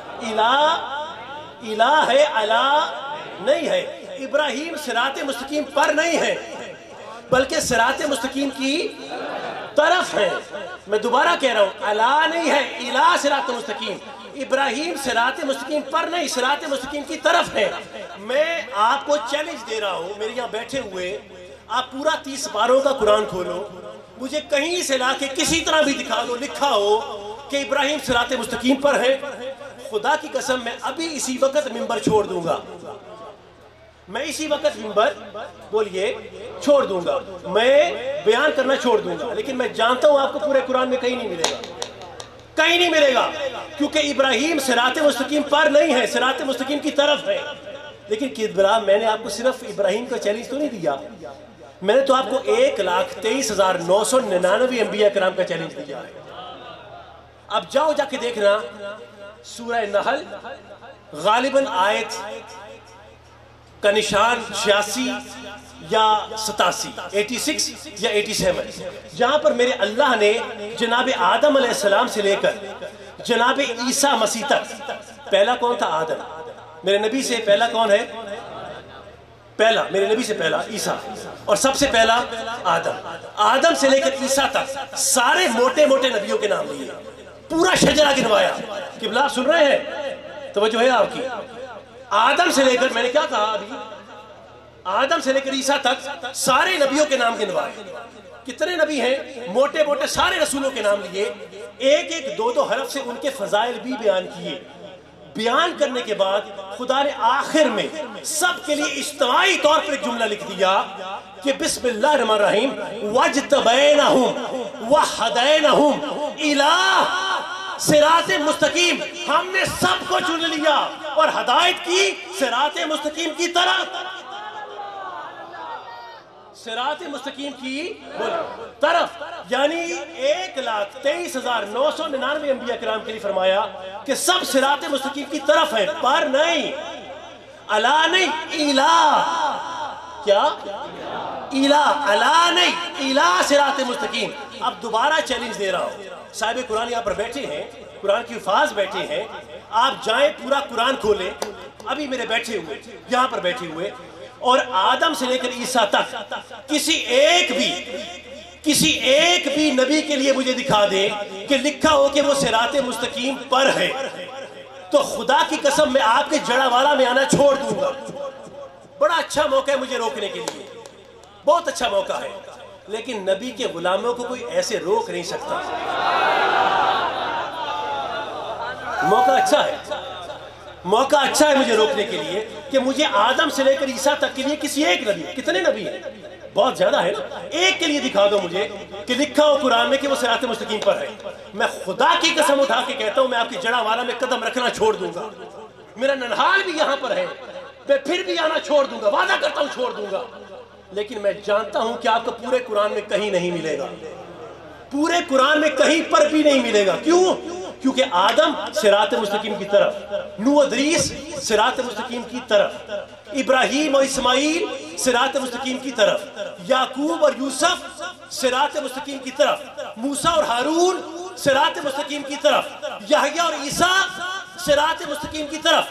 الہ ہے، اللہ نہیں ہے. ابراہیم صراط مستقیم پر نہیں ہے بلکہ صراط مستقیم کی طرف ہے. میں دوبارہ کہہ رہا ہوں، اللہ نہیں ہے، الہ صراط مستقیم. ابراہیم صراط مستقیم پر نہیں، صراط مستقیم کی طرف ہے. میں آپ کو چیلنج دے رہا ہوں، میرے یہاں بیٹھے ہوئے آپ پورا 30 پاروں کا قرآن کھولو، مجھے کہیں سے لا کے کسی طرح بھی دکھا دو لکھا ہو کہ ابراہیم صراط مستقیم پر ہے. خدا کی قسم میں ابھی اسی وقت منبر چھوڑ دوں گا، میں اسی وقت منبر بولیے چھوڑ دوں گا، میں بیان کرنا چھوڑ دوں گا. لیکن میں جانتا ہوں آپ کو پورے قرآن میں کہیں نہیں ملے گا، کہیں نہیں ملے گا، کیونکہ ابراہیم صراط مستقیم پر نہیں ہے، صراط مستقیم کی طرف ہے. لیکن قبلہ میں نے آپ کو صرف ابراہیم کا چیلنج تو نہیں دیا، میں نے تو آپ کو 1,23,999 انبیاء کرام کا چیلنج دیا ہے. اب جاؤ جا کے دیکھنا سورہ نحل غالباً آیت کا نشان 86 یا 87 86 یا 87، جہاں پر میرے اللہ نے جناب آدم علیہ السلام سے لے کر جناب عیسیٰ مسیح تک. پہلا کون تھا؟ آدم. میرے نبی سے پہلا کون ہے؟ پہلا میرے نبی سے پہلا عیسیٰ، اور سب سے پہلا آدم. آدم سے لے کر عیسیٰ تک سارے موٹے موٹے نبیوں کے نام لیے، پورا شجرہ گنوایا. قبلہ آپ سن رہے ہیں؟ توجہ ہے آپ کی؟ آدم سے لے کر، میں نے کیا کہا ابھی؟ آدم سے لے کر عیسیٰ تک سارے نبیوں کے نام گنوائے. کتنے نبی ہیں؟ موٹے موٹے سارے رسولوں کے نام لیے، ایک ایک دو حرف سے ان کے فضائل بھی بیان کیے. بیان کرنے کے بعد خدا نے آخر میں سب کے لیے اجتماعی طور پر ایک جملہ لکھ دیا کہ بسم اللہ الرحمن الرحیم وَاجْتَبَيْنَهُمْ وَحَدَيْنَهُمْ إِلَىٰ صراط مستقیم. ہم نے سب کو چن لیا اور ہدایت کی صراط مستقیم کی طرف، صراط مستقیم کی طرف. یعنی 1,23,999 انبیاء کرام کے لیے فرمایا کہ سب صراط مستقیم کی طرف ہیں، پر نہیں، اللہ نہیں، الہ. کیا؟ الہ، اللہ نہیں، الہ صراط مستقیم. اب دوبارہ چیلنج دے رہا ہوں، صاحب قرآن یہاں پر بیٹھے ہیں، قرآن کی حفاظ بیٹھے ہیں، آپ جائیں پورا قرآن کھولیں. ابھی میرے بیٹھے ہوئے یہاں پر بیٹھے ہوئے، اور آدم سے لے کر عیسیٰ تک کسی ایک بھی نبی کے لیے مجھے دکھا دے کہ لکھا ہو کہ وہ صراط مستقیم پر ہے، تو خدا کی قسم میں آپ کے جڑا والا میں آنا چھوڑ دوں گا. بڑا اچھا موقع ہے مجھے روکنے کے لیے، بہت اچھا موقع ہے، لیکن نبی کے غلاموں کو کوئی ایسے روک نہیں سکتا. موقع اچھا ہے، موقع اچھا ہے مجھے روکنے کے لیے کہ مجھے آدم سے لے کر عیسیٰ تک کے لیے کسی ایک نبی، کتنے نبی ہیں؟ بہت زیادہ ہے نا، ایک کے لیے دکھا دو مجھے کہ لکھا ہو قرآن میں کہ وہ صراط مستقیم پر ہے. میں خدا کی قسم اٹھا کے کہتا ہوں، میں آپ کی جڑا والا میں قدم رکھنا چھوڑ دوں گا. میرا ننہال بھی یہاں پر ہے، میں پھر بھی آنا چھوڑ دوں گا، وعدہ کرتا ہوں چھوڑ دوں گا. لیکن میں جانتا ہوں کہ آپ کو پورے قرآن میں کہیں نہیں ملے گا، پورے قرآن میں کہیں پر بھی نہیں ملے گا. کیوں؟ کیونکہ آدم صراط مستقیم کی طرف، نوح ادریس صراط مستقیم کی طرف، ابراہیم اور اسماعیل صراط مستقیم کی طرف، یعقوب اور یوسف صراط مستقیم کی طرف، موسیٰ اور ہارون صراط مستقیم کی طرف، یحییٰ اور عیسیٰ صراط مستقیم کی طرف.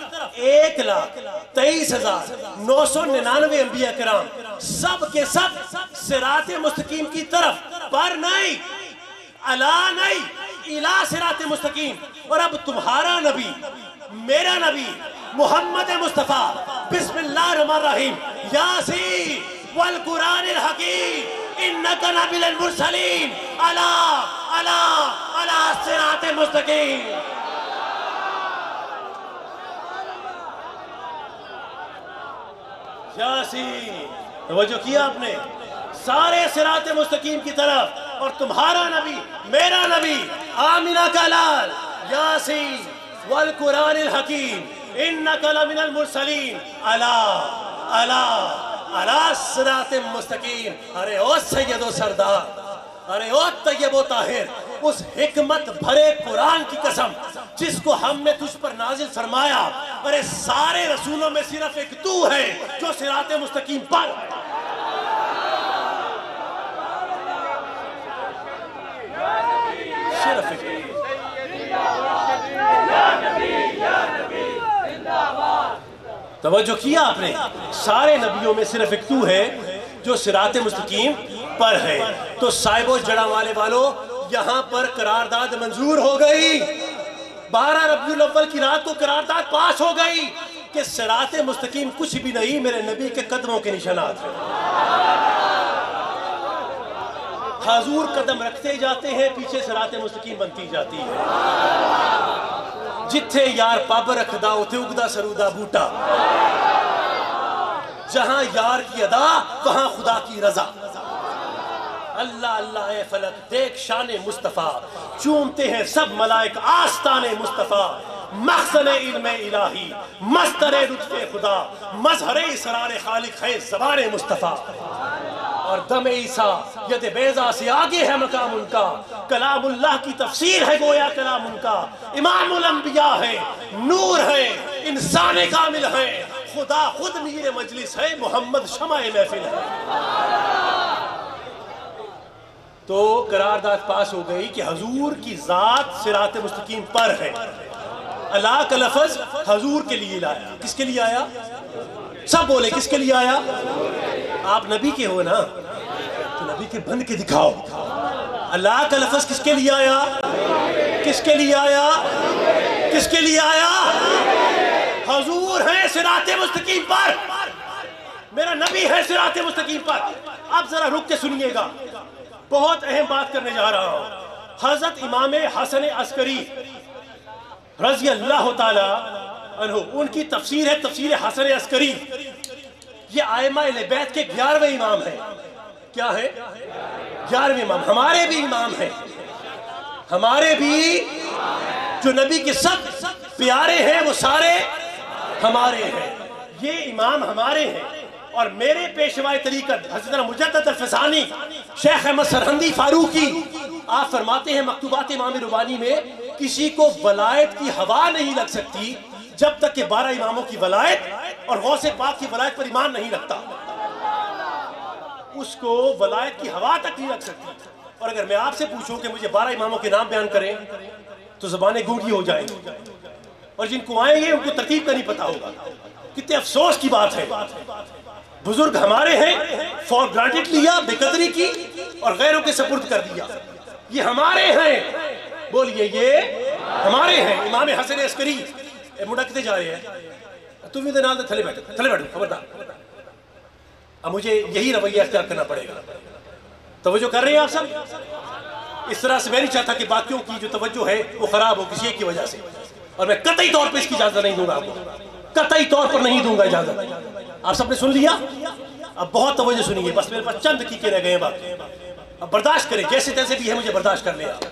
1,23,999 انبیاء کرام سب کے سب صراط مستقیم کی طرف، پر نہیں، علا نہیں، الہ صراط مستقیم. اور اب تمہارا نبی، میرا نبی، محمد مصطفیٰ بسم اللہ الرحمن الرحیم یاسین والقرآن الحکیم انک لمن المرسلین علی صراط مستقیم. یاسین توجہ کیا آپ نے سارے صراط مستقیم کی طرف. اور تمہارا نبی میرا نبی آمنہ کا لال یاسین والقرآن الحکیم انک لمن المرسلین علی صراط مستقیم. ارے او سید و سردار، ارے او طیب و طاہر، اس حکمت بھرے قرآن کی قسم جس کو ہم نے تجھ پر نازل فرمایا. ارے سارے رسولوں میں صرف ایک تو ہے جو صراط مستقیم پر ہے. صرف ایک توجہ کیا آپ نے سارے نبیوں میں صرف ایک تو ہے جو صراط مستقیم پر ہے. تو صاحب و جڑا والے والوں یہاں پر قرارداد منظور ہو گئی. 12 ربیع الاول کی رات کو قرارداد پاس ہو گئی کہ صراط مستقیم کچھ بھی نہیں، میرے نبی کے قدموں کے نشانات ہیں. حضور قدم رکھتے جاتے ہیں، پیچھے صراط مستقیم بنتی جاتی ہے. جتھے یار پاب رکھدا اتھے اگدا سرودا بوٹا، جہاں یار کی ادا وہاں خدا کی رضا. اللہ اللہ اے فلک دیکھ شان مصطفیٰ، چومتے ہیں سب ملائک آستان مصطفیٰ. مخزن علم الہی مصدر لطف خدا، مظہر اسرار خالق ہے زبان مصطفیٰ. اور دم عیسیٰ ید بیضا سے آگے ہے مقام ان کا، کلام اللہ کی تفسیر ہے گویا کلام ان کا. امام الانبیاء ہے، نور ہے، انسان کامل ہے، خدا خود میر مجلس ہے، محمد شمع محفل ہے. تو قرارداد پاس ہو گئی کہ حضور کی ذات صراط مستقیم پر ہے. اللہ کا لفظ حضور کے لیے لایا. کس کے لیے آیا؟ سب بولے کس کے لیے آیا؟ آپ نبی کے ہو نا تو نبی کے بن کے دکھاؤ. اللہ کا لفظ کس کے لیے آیا؟ کس کے لیے آیا؟ کس کے لیے آیا؟ حضور ہے صراط مستقیم پر، میرا نبی ہے صراط مستقیم پر. اب ذرا رک کے سنیے گا، بہت اہم بات کرنے جا رہا ہوں. حضرت امام حسن عسکری رضی اللہ تعالی عنہ، ان کی تفسیر ہے تفسیر حسن عسکری. یہ ائمہ اہل بیت کے 11ویں امام ہیں. کیا ہے؟ 11ویں امام. ہمارے بھی امام ہیں، ہمارے بھی جو نبی کے سب پیارے ہیں وہ سارے ہمارے ہیں. یہ امام ہمارے ہیں. اور میرے پیشوائے طریقت حضرت مجدد الفسانی شیخ احمد سرہندی فاروقی، آپ فرماتے ہیں مکتوبات امام ربانی میں کسی کو ولایت کی ہوا نہیں لگ سکتی جب تک کہ 12 اماموں کی ولایت اور غوث پاک کی ولایت پر ایمان نہیں رکھتا. اس کو ولایت کی ہوا تک نہیں لگ سکتی. اور اگر میں آپ سے پوچھوں کہ مجھے 12 اماموں کے نام بیان کریں تو زبانیں گونگی ہو جائیں گی، اور جن کو آئیں گے ان کو ترتیب کا نہیں پتا ہوگا. کتنے افسوس کی بات ہے. بزرگ ہمارے ہیں، فور گرانٹڈ لیا، بے قدری کی اور غیروں کے سپرد کر دیا. یہ ہمارے ہیں، بولیے یہ ہمارے ہیں. امام حسن عسکری مڈا کتے جا رہے ہیں، تم ادھر نال تھلے بیٹھو، تھلے بیٹھو، خبردار. اب مجھے یہی رویہ اختیار کرنا پڑے گا. توجہ کر رہے ہیں آپ سب؟ اس طرح سے میں نہیں چاہتا کہ باقیوں کی جو توجہ ہے وہ خراب ہو کسی ایک کی وجہ سے. اور میں قطعی طور پر اس کی اجازت نہیں دوں گا آپ کو، قطعی طور پر نہیں دوں گا اجازت. آپ سب نے سن لیا؟ اب بہت توجہ سنیے، بس میرے پاس چند دقیقے رہ گئے ہیں بات. اب برداشت کریں، جیسے تیسے بھی ہے مجھے برداشت کر لیں آپ.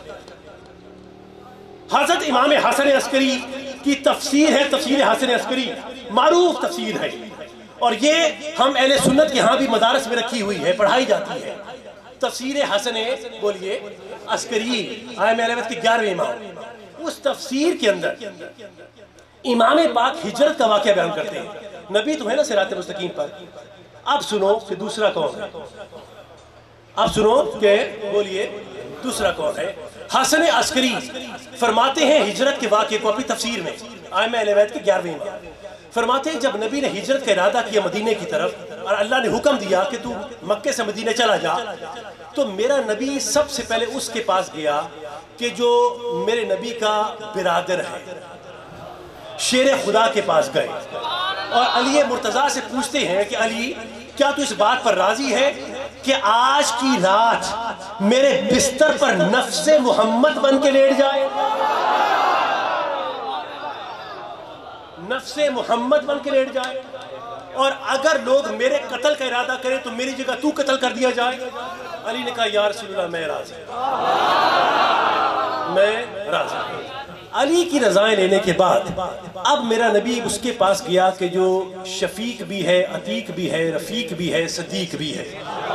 حضرت امام حسن عسکری کی تفسیر ہے تفسیر حسن عسکری، معروف تفسیر ہے، اور یہ ہم اہل سنت کے ہاں بھی مدارس میں رکھی ہوئی ہے، پڑھائی جاتی ہے. تفسیر حسن بولیے عسکری ائمہ اہل بیت کے 11ویں امام. اس تفسیر کے اندر امام پاک ہجرت کا واقعہ بیان کرتے ہیں. نبی تو ہے نا صراط مستقیم پر. اب سنو کہ دوسرا کون ہے. اب سنو کہ بولیے دوسرا کون ہے. حسن عسکری فرماتے ہیں ہجرت کے واقعے کو اپنی تفسیر میں، ائمہ اہل بیت کے 11ویں امام فرماتے ہیں جب نبی نے ہجرت کا ارادہ کیا مدینے کی طرف اور اللہ نے حکم دیا کہ تو مکے سے مدینے چلا جا، تو میرا نبی سب سے پہلے اس کے پاس گیا کہ جو میرے نبی کا برادر ہے، شیر خدا کے پاس گئے اور علی مرتضیٰ سے پوچھتے ہیں کہ علی کیا تو اس بات پر راضی ہے کہ آج کی رات میرے بستر پر نفس محمد بن کے لیٹ جائے؟ نفس محمد بن کے لیٹ جائے، اور اگر لوگ میرے قتل کا ارادہ کریں تو میری جگہ تو قتل کر دیا جائے؟ علی نے کہا یا رسول اللہ میں راضی، میں راضی۔ علی کی رضائیں لینے کے بعد اب میرا نبی اس کے پاس گیا کہ جو شفیق بھی ہے، عتیق بھی ہے، رفیق بھی ہے، صدیق بھی ہے۔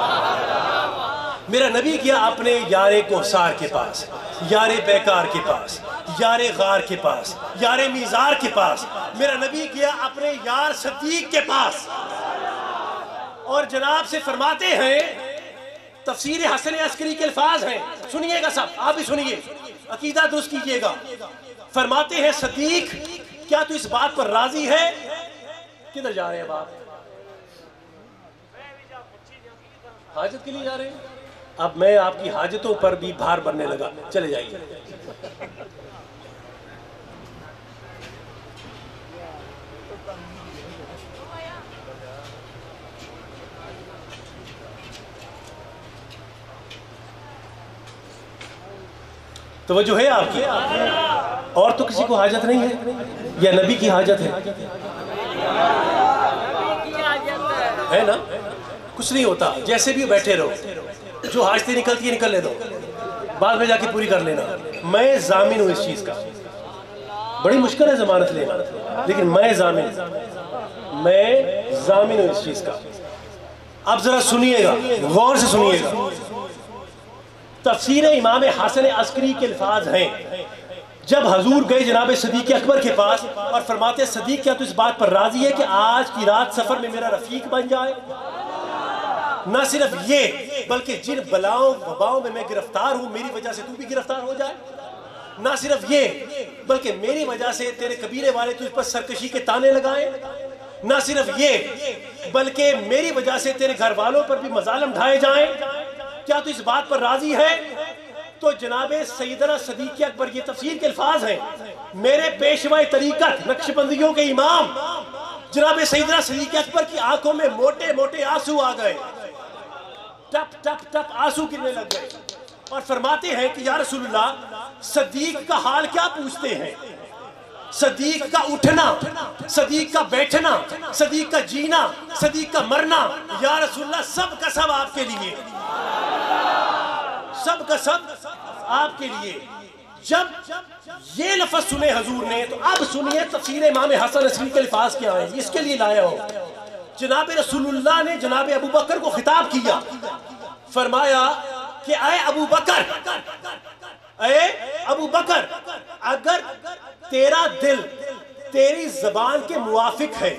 میرا نبی گیا اپنے یار کوثار کے پاس، یار بیکار کے پاس، یار غار کے پاس، یار میزار کے پاس۔ میرا نبی گیا اپنے یار صدیق کے پاس اور جناب سے فرماتے ہیں، تفسیر حسن عسکری کے الفاظ ہیں، سنیے گا سب، آپ بھی سنیے، عقیدہ درست کیجئے گا۔ فرماتے ہیں صدیق کیا تو اس بات پر راضی ہے؟ کدھر جا رہے ہیں باپ؟ حاجت کے لیے جا رہے ہیں؟ اب میں آپ کی حاجتوں پر بھی بھار بننے لگا، چلے جائیے۔ توجہ ہے آپ کی؟ اور تو کسی کو حاجت نہیں ہے یا نبی کی حاجت ہے نا؟ کچھ نہیں ہوتا، جیسے بھی بیٹھے رہو، جو حاجتیں نکلتی ہے نکل لے دو، بعد میں جا کے پوری کر لینا۔ میں ضامن ہوں اس چیز کا، بڑی مشکل ہے ضمانت لینا، لیکن میں ضامن ہوں اس چیز کا۔ اب ذرا سنیے گا، غور سے سنیے گا۔ تفسیر امام حسن عسکری کے الفاظ ہیں، جب حضور گئے جناب صدیق اکبر کے پاس اور فرماتے صدیق کیا تو اس بات پر راضی ہے کہ آج کی رات سفر میں میرا رفیق بن جائے؟ نہ صرف یہ بلکہ جن بلاؤں وباؤں میں گرفتار ہوں میری وجہ سے تو بھی گرفتار ہو جائے۔ نہ صرف یہ بلکہ میری وجہ سے تیرے قبیلے والے تجھ پر سرکشی کے تانے لگائیں۔ نہ صرف یہ بلکہ میری وجہ سے تیرے گھر والوں پر بھی مظالم ڈھائے جائیں۔ کیا تو اس بات پر راضی ہے؟ تو جناب سیدنا صدیق اکبر یہ تفسیر کے الفاظ ہیں، میرے پیشوا طریقت نقشبندیوں کے امام جناب سیدنا صدیق اکبر کی آنکھوں میں موٹے موٹے آنسو آ گئے، ٹپ ٹپ ٹپ آنسو گرنے لگ گئے، اور فرماتے ہیں کہ یا رسول اللہ صدیق کا حال کیا پوچھتے ہیں؟ صدیق کا اٹھنا، صدیق کا بیٹھنا، صدیق کا جینا، صدیق کا مرنا، یا رسول اللہ سب کا سب آپ کے لیے، سب کا سب آپ کے لیے۔ جب یہ لفظ سنے حضور نے تو اب سنیے تفسیر امام حسن عسکری کے الفاظ کیا ہیں، اس کے لیے لایا ہوں۔ جناب رسول اللہ نے جناب ابو بکر کو خطاب کیا، فرمایا کہ اے ابو بکر، اے ابو بکر، اگر تیرا دل تیری زبان کے موافق ہے،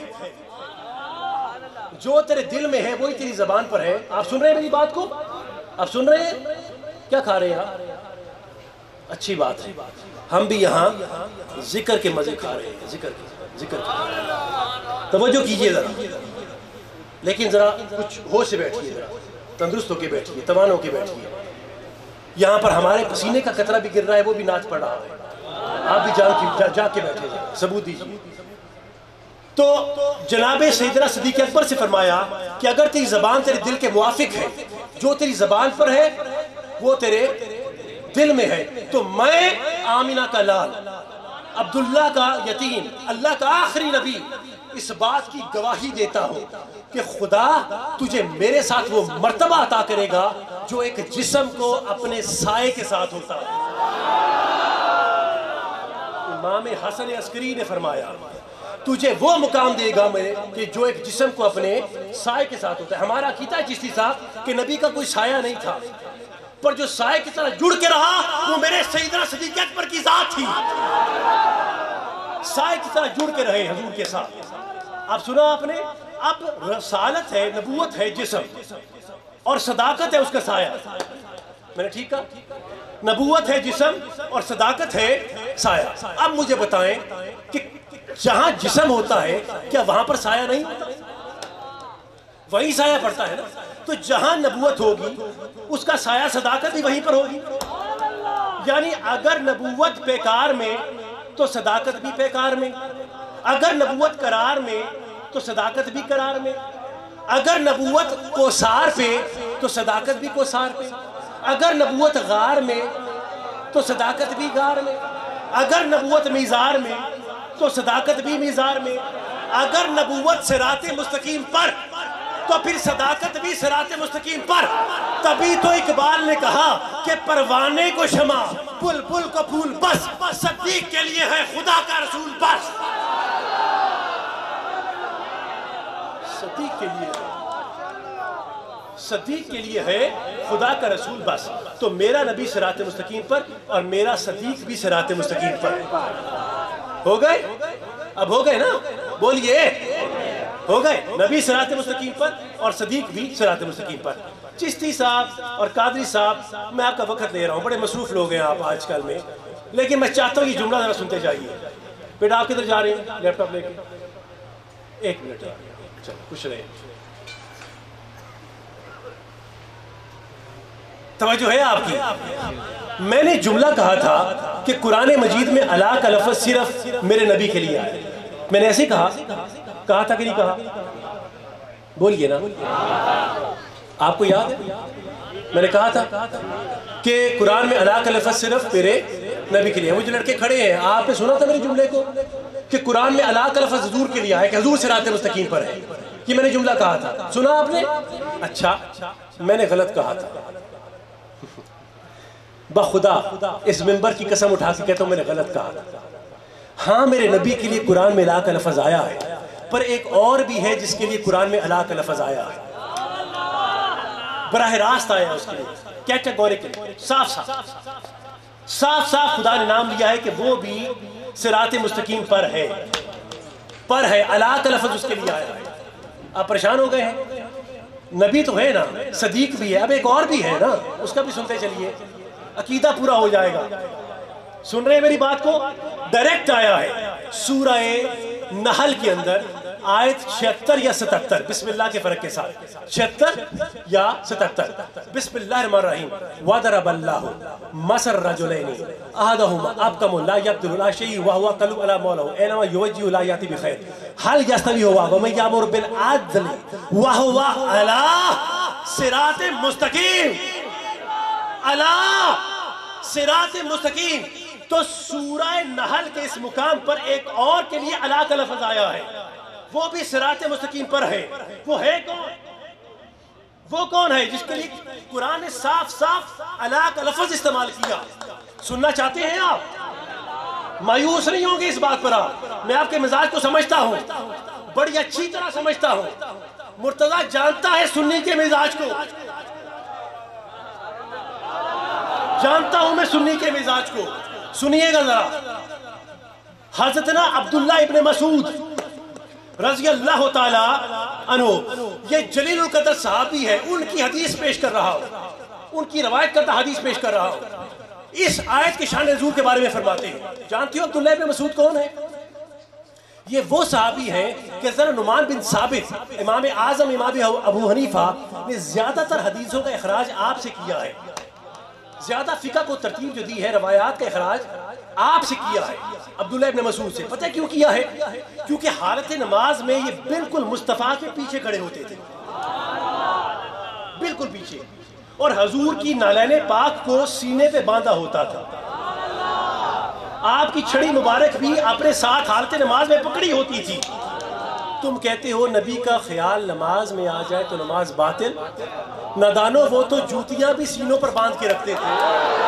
جو تیرے دل میں ہے وہی تیری زبان پر ہے۔ آپ سن رہے ہیں میری بات کو؟ آپ سن رہے ہیں؟ کیا کھا رہے ہیں آپ؟ اچھی بات ہے، ہم بھی یہاں ذکر کے مزے کھا رہے ہیں، ذکر کے توجہ کیجئے ذرا، لیکن ذرا کچھ ہوش سے بیٹھیے، ذرا تندرست ہو کے بیٹھیے، توانا ہو کے بیٹھیے۔ یہاں پر ہمارے پسینے کا قطرہ بھی گر رہا ہے، وہ بھی ناچ پڑ رہا ہے، آپ بھی جا کے بیٹھے ہیں، ثبوت دیجیے۔ تو جناب سیدنا صدیق اکبر سے فرمایا کہ اگر تیری زبان تیرے دل کے موافق ہے، جو تیری زبان پر ہے وہ تیرے دل میں ہے، تو میں آمینہ کا لال، عبداللہ کا یتیم، اللہ کا آخری نبی، اس بات کی گواہی دیتا ہوں کہ خدا تجھے میرے ساتھ وہ مرتبہ عطا کرے گا جو ایک جسم کو اپنے سائے کے ساتھ ہوتا ہے۔ امام حسن عسکری نے فرمایا تجھے وہ مقام دے گا میں کہ جو ایک جسم کو اپنے سائے کے ساتھ ہوتا ہے۔ ہمارا عقیدہ ہے چشتی صاحب کہ نبی کا کوئی سایہ نہیں تھا، پر جو سائے کی طرح جڑ کے رہا وہ میرے سیدنا صدیق اکبر کی ذات تھی، سائے کی طرح جڑ کے رہے حضور کے ساتھ۔ اب سنا آپ نے، اب رسالت ہے، نبوت ہے جسم، اور صداقت ہے اس کا سایہ۔ میں نے ٹھیک کہا؟ نبوت ہے جسم اور صداقت ہے سایہ۔ اب مجھے بتائیں کہ جہاں جسم ہوتا ہے کیا وہاں پر سایہ نہیں ہوتا؟ وہی سایہ پڑتا ہے نا۔ تو جہاں نبوت ہوگی اس کا سایہ صداقت بھی وہیں پر ہوگی، یعنی اگر نبوت بیکار میں تو صداقت بھی بیکار میں، اگر نبوت قرار میں تو صداقت بھی قرار میں، اگر نبوت کوثار پہ تو صداقت بھی کوثار پہ، اگر نبوت غار میں تو صداقت بھی غار میں، اگر نبوت میزار میں تو صداقت بھی میزار میں، اگر نبوت صراط مستقیم پر تو پھر صداقت بھی صراط مستقیم پر۔ تبھی تو اقبال نے کہا کہ پروانے کو شمع، بلبل کو پھول بس، صدیق کے لیے ہے خدا کا رسول بس۔ صدیق کے لیے ہے خدا کا رسول بس۔ تو میرا نبی صراط مستقیم پر اور میرا صدیق بھی صراط مستقیم پر۔ ہو گئے؟ اب ہو گئے نا؟ بولیے، ہو گئے؟ نبی صراط مستقیم پر اور صدیق بھی صراط مستقیم پر۔ چشتی صاحب اور قادری صاحب، میں آپ کا وقت لے رہا ہوں، بڑے مصروف لوگ ہیں آپ آج کل میں، لیکن میں چاہتا ہوں یہ جملہ ذرا سنتے جائیے۔ بیٹا آپ کدھر جا رہے ہیں لیپ ٹاپ لے کے؟ ایک منٹ، چلو خوش رہے، توجہ ہے آپ کی۔ میں نے جملہ کہا تھا کہ قرآن مجید میں اللہ کا لفظ صرف میرے نبی کے لیے آئے، میں نے ایسے کہا تھا کہ نہیں کہا؟ بولیے نا، آپ کو یاد ہے؟ میں نے کہا تھا کہ قرآن میں اللہ کا لفظ صرف میرے نبی کے لیے ہے۔ وہ جو لڑکے کھڑے ہیں، آپ نے سنا تھا میرے جملے کو کہ قرآن میں اللہ کا لفظ حضور کے لیے آیا، کہ حضور صراط مستقیم پر ہے؟ یہ میں نے جملہ کہا تھا، سنا آپ نے؟ اچھا، میں نے غلط کہا تھا، بخدا اس منبر کی قسم اٹھا کے کہتا ہوں میں نے غلط کہا تھا۔ ہاں میرے نبی کے لیے قرآن میں اللہ کا لفظ آیا ہے، پر ایک اور بھی ہے جس کے لیے قرآن میں اللہ کا لفظ آیا ہے، براہ راست آیا اس کے لیے، کیٹیگوریکل، صاف خدا نے نام لیا ہے کہ وہ بھی صراط مستقیم پر ہے، اللہ کا لفظ اس کے لیے آیا ہے۔ آپ پریشان ہو گئے ہیں؟ نبی تو ہے نا، صدیق بھی ہے، اب ایک اور بھی ہے نا، اس کا بھی سنتے چلیے، عقیدہ پورا ہو جائے گا۔ سن رہے ہیں میری بات کو؟ ڈائریکٹ آیا ہے سورہ نحل کے اندر، آیت 76 یا 77، بسم اللہ کے فرق کے ساتھ، 76 یا 77۔ بسم اللہ الرحمن الرحیم۔ وَضَرَبَ اللَّهُ مَثَلًا رَجُلَيْنِ أَحَدُهُمَا أَبْكَمُ لَا يَقْدِرُ عَلَىٰ شَيْءٍ وَهُوَ كَلٌّ عَلَىٰ مَوْلَاهُ أَيْنَمَا يُوَجِّهُ لَا يَأْتِي بِخَيْرٍ هَلْ يَسْتَوِي هُوَ وَمَن يَأْمُرُ بِالْعَدْلِ وَهُوَ عَلَىٰ صِرَاطٍ مُسْتَقِيمٍ؟ عَلَىٰ صِرَاطٍ مستقیم۔ تو سورہ نحل کے اس مقام پر ایک اور کے لیے اللہ کا لفظ آیا ہے، وہ بھی صراط مستقیم پر ہے۔ وہ ہے کون؟ وہ کون ہے جس کے لیے قرآن نے صاف اللہ کا لفظ استعمال کیا؟ سننا چاہتے ہیں آپ؟ مایوس نہیں ہوں گے اس بات پر آپ؟ میں آپ کے مزاج کو سمجھتا ہوں، بڑی اچھی طرح سمجھتا ہوں، مرتضیٰ جانتا ہے سنی کے مزاج کو، جانتا ہوں میں سنی کے مزاج کو۔ سنیے گا ذرا، حضرتنا عبداللہ ابن مسعود رضی اللہ تعالی عنہ، یہ جلیل القدر صحابی ہے، ان کی حدیث پیش کر رہا ہوں، ان کی روایت کرتا حدیث پیش کر رہا ہوں۔ اس آیت کے شان نزول کے بارے میں فرماتے ہیں۔ جانتی ہو عبداللہ ابن مسعود کون ہے؟ یہ وہ صحابی ہیں کہ ذرا نعمان بن ثابت، امام اعظم امام ابو حنیفہ نے زیادہ تر حدیثوں کا اخراج آپ سے کیا ہے، زیادہ فقہ کو ترتیب جو دی ہے، روایات کا اخراج آپ سے کیا ہے، عبداللہ ابن مسعود سے۔ پتہ کیوں کیا ہے؟ کیونکہ حالت نماز میں یہ بالکل مصطفیٰ کے پیچھے کھڑے ہوتے تھے، بالکل پیچھے، اور حضور کی نالین پاک کو سینے پہ باندھا ہوتا تھا، آپ کی چھڑی مبارک بھی اپنے ساتھ حالت نماز میں پکڑی ہوتی تھی۔ تم کہتے ہو نبی کا خیال نماز میں آ جائے تو نماز باطل؟ نادانو، وہ تو جوتیاں بھی سینوں پر باندھ کے رکھتے تھے۔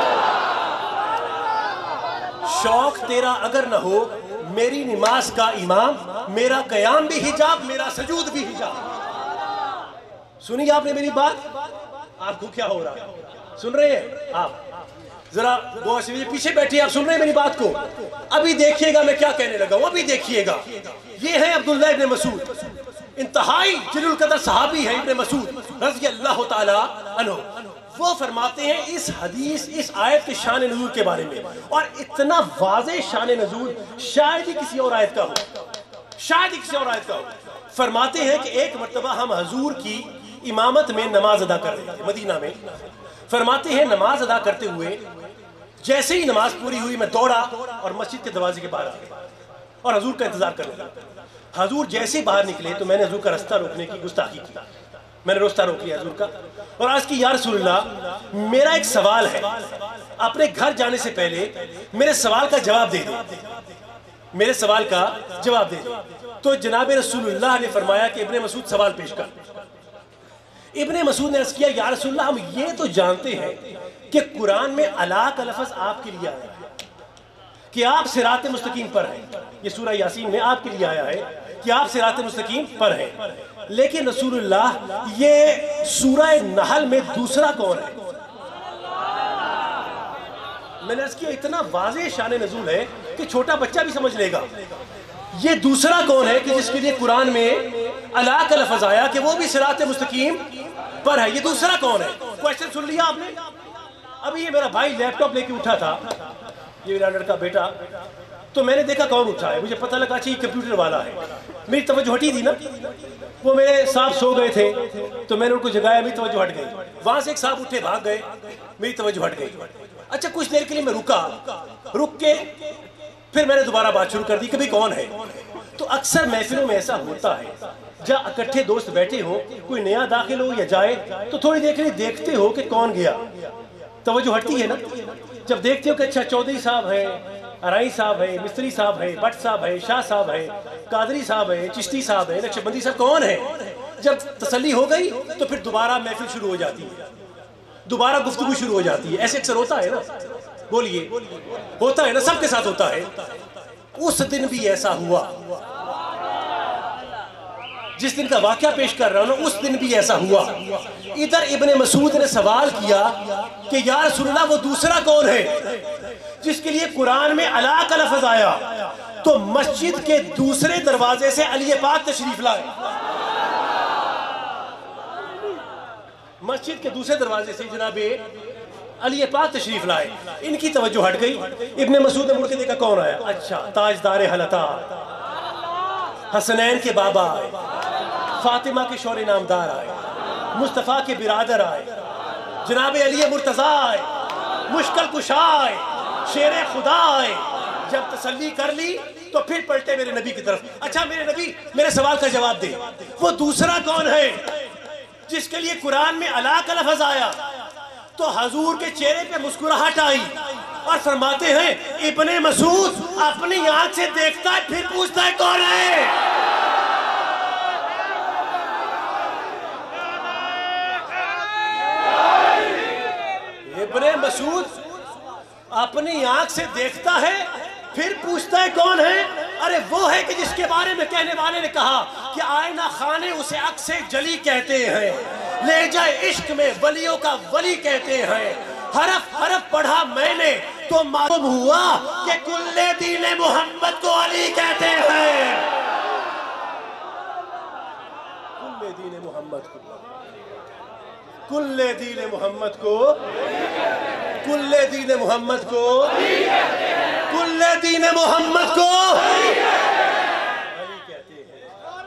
شوق تیرا اگر نہ ہو میری نماز کا امام، میرا قیام بھی حجاب، میرا سجود بھی حجاب۔ سنی آپ نے میری بات؟ آپ کو کیا ہو رہا ہے؟ سن رہے ہیں آپ؟ ذرا غور سے پیچھے بیٹھیے، آپ سن رہے ہیں میری بات کو؟ ابھی دیکھیے گا میں کیا کہنے لگا ہوں، ابھی دیکھیے گا۔ یہ ہے عبداللہ ابن مسعود، انتہائی جلیل القدر صحابی ہے ابن مسعود رضی اللہ تعالی عنہ۔ وہ فرماتے ہیں اس حدیث، اس آیت کے شان نزول کے بارے میں، اور اتنا واضح شان نزول شاید ہی کسی اور آیت کا ہو، شاید ہی کسی اور آیت کا ہو۔ فرماتے ہیں کہ ایک مرتبہ ہم حضور کی امامت میں نماز ادا کر رہے تھے مدینہ میں۔ فرماتے ہیں نماز ادا کرتے ہوئے جیسے ہی نماز پوری ہوئی میں دوڑا اور مسجد کے دروازے کے باہر آ گیا۔ اور حضور کا انتظار کرنے لگا۔ حضور جیسے باہر نکلے تو میں نے حضور کا راستہ روکنے کی گستاخی کی، میں نے راستہ روک لیا حضور کا اور عرض کی یا رسول اللہ میرا ایک سوال ہے، اپنے گھر جانے سے پہلے میرے سوال کا جواب دے دو، میرے سوال کا جواب دے دو۔ تو جناب رسول اللہ نے فرمایا کہ ابن مسعود سوال پیش کر۔ ابن مسعود نے عرض کیا یا رسول اللہ ہم یہ تو جانتے ہیں کہ قرآن میں الا کا لفظ آپ کے لیے آیا ہے کہ آپ صراط مستقیم پر ہیں، یہ سورہ یاسین میں آپ کے لیے آیا ہے کہ آپ صراط مستقیم پر ہیں، لیکن رسول اللہ یہ سورہ نحل میں دوسرا کون ہے؟ میں نے عرض کیا اتنا واضح شان نزول ہے کہ چھوٹا بچہ بھی سمجھ لے گا، یہ دوسرا کون ہے کہ جس کے لیے قرآن میں الا کا لفظ آیا کہ وہ بھی صراط مستقیم پر ہے، یہ دوسرا کون ہے؟ کوئسچن سن لیا آپ نے؟ ابھی یہ میرا بھائی لیپ ٹاپ لے کے اٹھا تھا، یہ میرا لڑکا بیٹا، تو میں نے دیکھا کون اٹھا ہے، مجھے پتہ لگا اچھا یہ کمپیوٹر والا ہے، میری توجہ ہٹی تھی نا، وہ میرے صاحب سو گئے تھے تو میں نے ان کو جگایا، میری توجہ ہٹ گئی، وہاں سے ایک صاحب اٹھے بھاگ گئے، میری توجہ ہٹ گئی۔ اچھا کچھ دیر کے لیے میں رک کے پھر میں نے دوبارہ بات شروع کر دی کہ بھئی کون ہے؟ تو اکثر محفلوں میں ایسا ہوتا ہے جہاں اکٹھے دوست بیٹھے ہو، کوئی نیا داخل ہو یا جائے تو تھوڑی دیر کے لیے دیکھتے ہو کہ کون گیا، توجہ ہٹتی ہے نا؟ جب دیکھتے ہو کہ اچھا چودھری صاحب ہے، ارائی صاحب ہے، مستری صاحب ہے، بٹ صاحب ہے، شاہ صاحب ہے، قادری صاحب ہے، چشتی صاحب ہے، نقشبندی صاحب کون ہے؟ جب تسلی ہو گئی تو پھر دوبارہ محفل شروع ہو جاتی ہے، دوبارہ گفتگو شروع ہو جاتی ہے۔ ایسے اکثر ہوتا ہے نا؟ بولیے ہوتا ہے نا؟ سب کے ساتھ ہوتا ہے۔ اس دن بھی ایسا ہوا، جس دن کا واقعہ پیش کر رہا ہوں نا، اس دن بھی ایسا ہوا۔ ادھر ابن مسعود نے سوال کیا کہ یا رسول اللہ وہ دوسرا کون ہے جس کے لیے قرآن میں الا کا لفظ آیا؟ تو مسجد کے دوسرے دروازے سے علی پاک تشریف لائے، مسجد کے دوسرے دروازے سے جناب علی پاک تشریف لائے۔ ان کی توجہ ہٹ گئی، ابن مسعود نے مڑ کے دیکھا کون آیا، اچھا تاجدار حلتا، حسنین کے بابا آئے، فاطمہ کے شور نامدار آئے، مصطفیٰ کے برادر آئے، جناب علی مرتضیٰ آئے، مشکل کشا آئے، شیر خدا آئے۔ جب تسلی کر لی تو پھر پلٹے میرے نبی کی طرف، اچھا میرے نبی میرے سوال کا جواب دے، وہ دوسرا کون ہے جس کے لیے قرآن میں الا کا لفظ آیا؟ تو حضور کے چہرے پہ مسکراہٹ آئی اور فرماتے ہیں ابن مسعود اپنی آنکھ سے دیکھتا ہے پھر پوچھتا ہے کون ہے؟ ابن مسعود اپنی آنکھ سے دیکھتا ہے پھر پوچھتا ہے کون ہے؟ ارے وہ ہے کہ جس کے بارے میں کہنے والے نے کہا کہ آئینہ خانے اسے عکس جلی کہتے ہیں، لہجہ عشق میں ولیوں کا ولی کہتے ہیں، حرف حرف پڑھا میں نے تو معلوم ہوا کہ کل دین محمد کو علی کہتے ہیں، کل دین محمد کو، کل دین محمد کو، کل دین محمد کو، کل دین محمد کو علی کہتے ہیں۔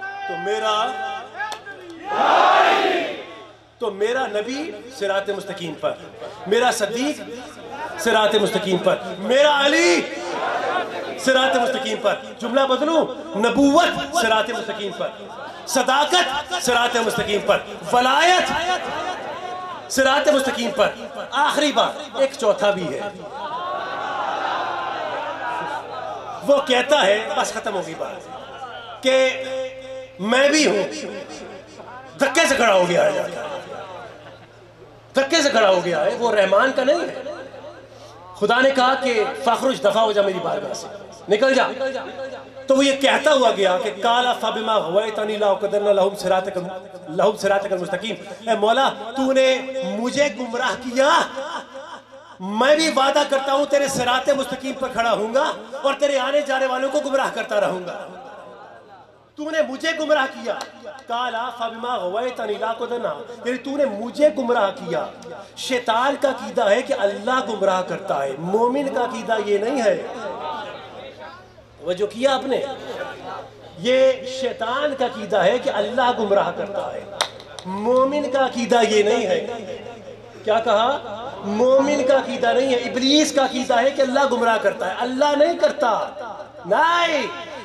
تو میرا نبی صراط مستقیم پر، میرا صدیق صراط مستقیم پر، میرا علی صراط مستقیم پر، جملہ بدلوں، نبوت صراط مستقیم پر، صداقت صراط مستقیم پر، ولایت صراط مستقیم پر۔ آخری بات ایک چوتھا بھی ہے، وہ کہتا ہے بس ختم ہوگی بات کہ میں بھی ہوں، دھکے سے کھڑا ہو گیا ہے، دھکے سے کھڑا ہو گیا ہے، وہ رحمان کا نہیں ہے۔ خدا نے کہا کہ فخرج دفع ہو جا میری بارگاہ سے، نکل جا، تو وہ یہ کہتا ہوا گیا کہ کالا فبما غویتنی لاقعدن لہم صراطک المستقیم، اے مولا تو نے مجھے گمراہ کیا، میں بھی وعدہ کرتا ہوں تیرے صراط مستقیم پر کھڑا ہوں گا اور تیرے آنے جانے والوں کو گمراہ کرتا رہوں گا۔ تو نے مجھے گمراہ کیا، کالا فبما غویتنی لاقعدن، یعنی تو نے مجھے گمراہ کیا۔ شیطان کا عقیدہ ہے کہ اللہ گمراہ کرتا ہے، مومن کا عقیدہ یہ نہیں ہے۔ وہ جو کیا آپ نے، یہ شیطان کا عقیدہ ہے کہ اللہ گمراہ کرتا ہے، مومن کا عقیدہ یہ نہیں ہے۔ کیا کہا؟ مومن کا عقیدہ نہیں ہے، ابلیس کا عقیدہ ہے کہ اللہ گمراہ کرتا ہے، اللہ نہیں کرتا۔ نہیں،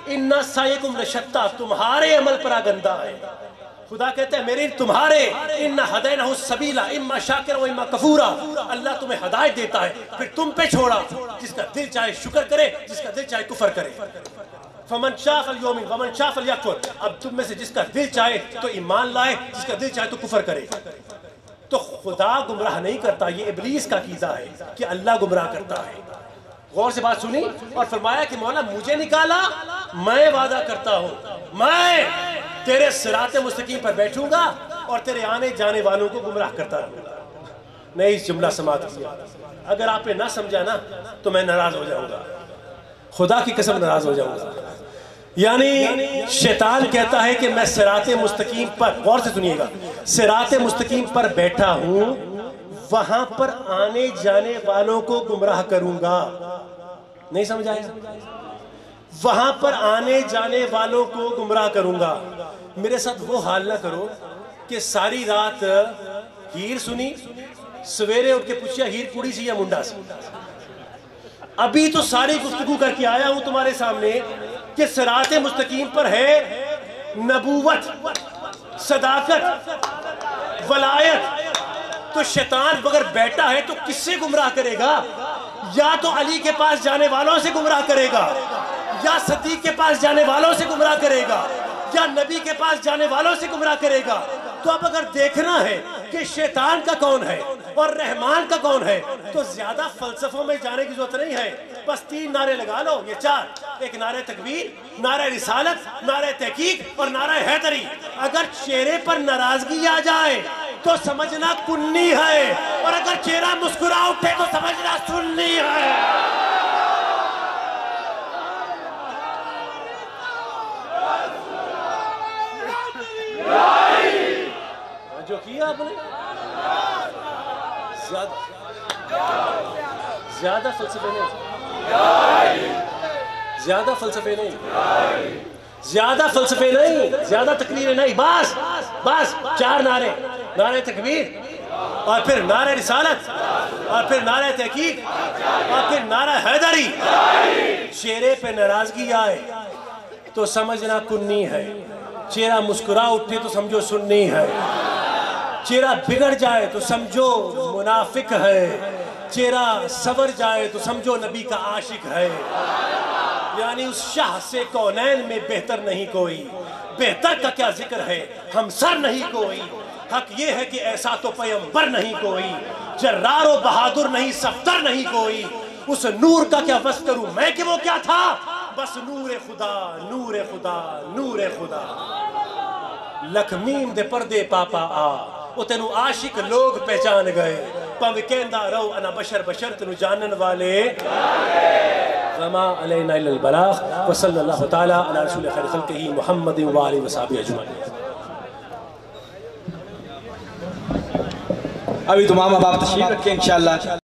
ان سعیکم لشتی، تمہارے عمل پر آگندہ ہے. خدا کہتا ہے میرے تمہارے ان ہدینہ السبیل اما شاکرا و اما کفورا، اللہ تمہیں ہدایت دیتا ہے پھر تم پہ چھوڑا، جس کا دل چاہے شکر کرے، جس کا دل چاہے کفر کرے. فمن شاء فلیؤمن ومن شاء فلیکفر، اب تم میں سے جس کا دل چاہے تو ایمان لائے، جس کا دل چاہے تو کفر کرے. تو خدا گمراہ نہیں کرتا، یہ ابلیس کا عقیدہ ہے کہ اللہ گمراہ کرتا ہے. غور سے بات سنی اور فرمایا کہ مولا مجھے نکالا، میں وعدہ کرتا ہوں میں تیرے صراط مستقیم پر بیٹھوں گا اور تیرے آنے جانے والوں کو گمراہ کرتا رہوں گا. نہیں اس جملہ سماعت کیا، اگر آپ نے نہ سمجھا نا تو میں ناراض ہو جاؤں گا، خدا کی قسم ناراض ہو جاؤں گا. یعنی شیطان کہتا ہے کہ میں صراط مستقیم پر، غور سے سنیے گا، صراط مستقیم پر بیٹھا ہوں، وہاں پر آنے جانے والوں کو گمراہ کروں گا. نہیں سمجھایا؟ وہاں پر آنے جانے والوں کو گمراہ کروں گا. میرے ساتھ وہ حال نہ کرو کہ ساری رات ہیر سنی، سویرے اٹھ کے پوچھیا ہیر کڑی سی یا منڈا سی. ابھی تو ساری گفتگو کر کے آیا ہوں تمہارے سامنے کہ صراط مستقیم پر ہے نبوت، صداقت، ولایت. تو شیطان اگر بیٹھا ہے تو کس سے گمراہ کرے گا؟ یا تو علی کے پاس جانے والوں سے گمراہ کرے گا، یا صدیق کے پاس جانے والوں سے گمراہ کرے گا، یا نبی کے پاس جانے والوں سے گمراہ کرے گا. تو اب اگر دیکھنا ہے کہ شیطان کا کون ہے اور رحمان کا کون ہے تو زیادہ فلسفوں میں جانے کی ضرورت نہیں ہے. بس 3 نعرے لگا لو، یہ 4، ایک نعرہ تکبیر، نعرہ رسالت، نعرہ تحقیق اور نعرہ حیدری. اگر چہرے پر ناراضگی آ جائے تو سمجھنا کنی ہے، اور اگر چہرہ مسکرا اٹھے تو سمجھنا سنی ہے. جو کیا آپ نے زیادہ فلسفے نہیں، زیادہ فلسفے نہیں، زیادہ فلسفے نہیں، زیادہ تقریریں نہیں. بس 4 نعرے، نعرہ تکبیر اور پھر نعرہ رسالت اور پھر نعرہ تحقیق اور پھر نعرہ حیدری. چہرے پہ ناراضگی آئے تو سمجھنا کنی ہے، چہرہ مسکرا اٹھے تو سمجھو سنی ہے، چہرہ بگڑ جائے تو سمجھو منافق ہے، چہرہ سور جائے تو سمجھو نبی کا عاشق ہے. یعنی اس شاہ سے کونین میں بہتر نہیں کوئی، بہتر کا کیا ذکر ہے ہمسر نہیں کوئی. حق یہ ہے کہ ایسا تو پیغمبر نہیں کوئی، جرار و بہادر نہیں صفدر نہیں کوئی. اس نور کا کیا وصف کروں میں کہ وہ کیا تھا، بس نور خدا، نور خدا، نور خدا. لکھ میم دے پردے پاپا آ، وہ تینو عاشق لوگ پہچان گئے. پاوے کہندا رہو انا بشر بشر، تینو جانن والے وما علینا الا البلاغ. وصلی اللہ تعالی علی رسول خیر خلقہ محمد وآلہ وصحبہ اجمعین.
ابھی تو ماما باپ تشریف رکھیں انشاءاللہ.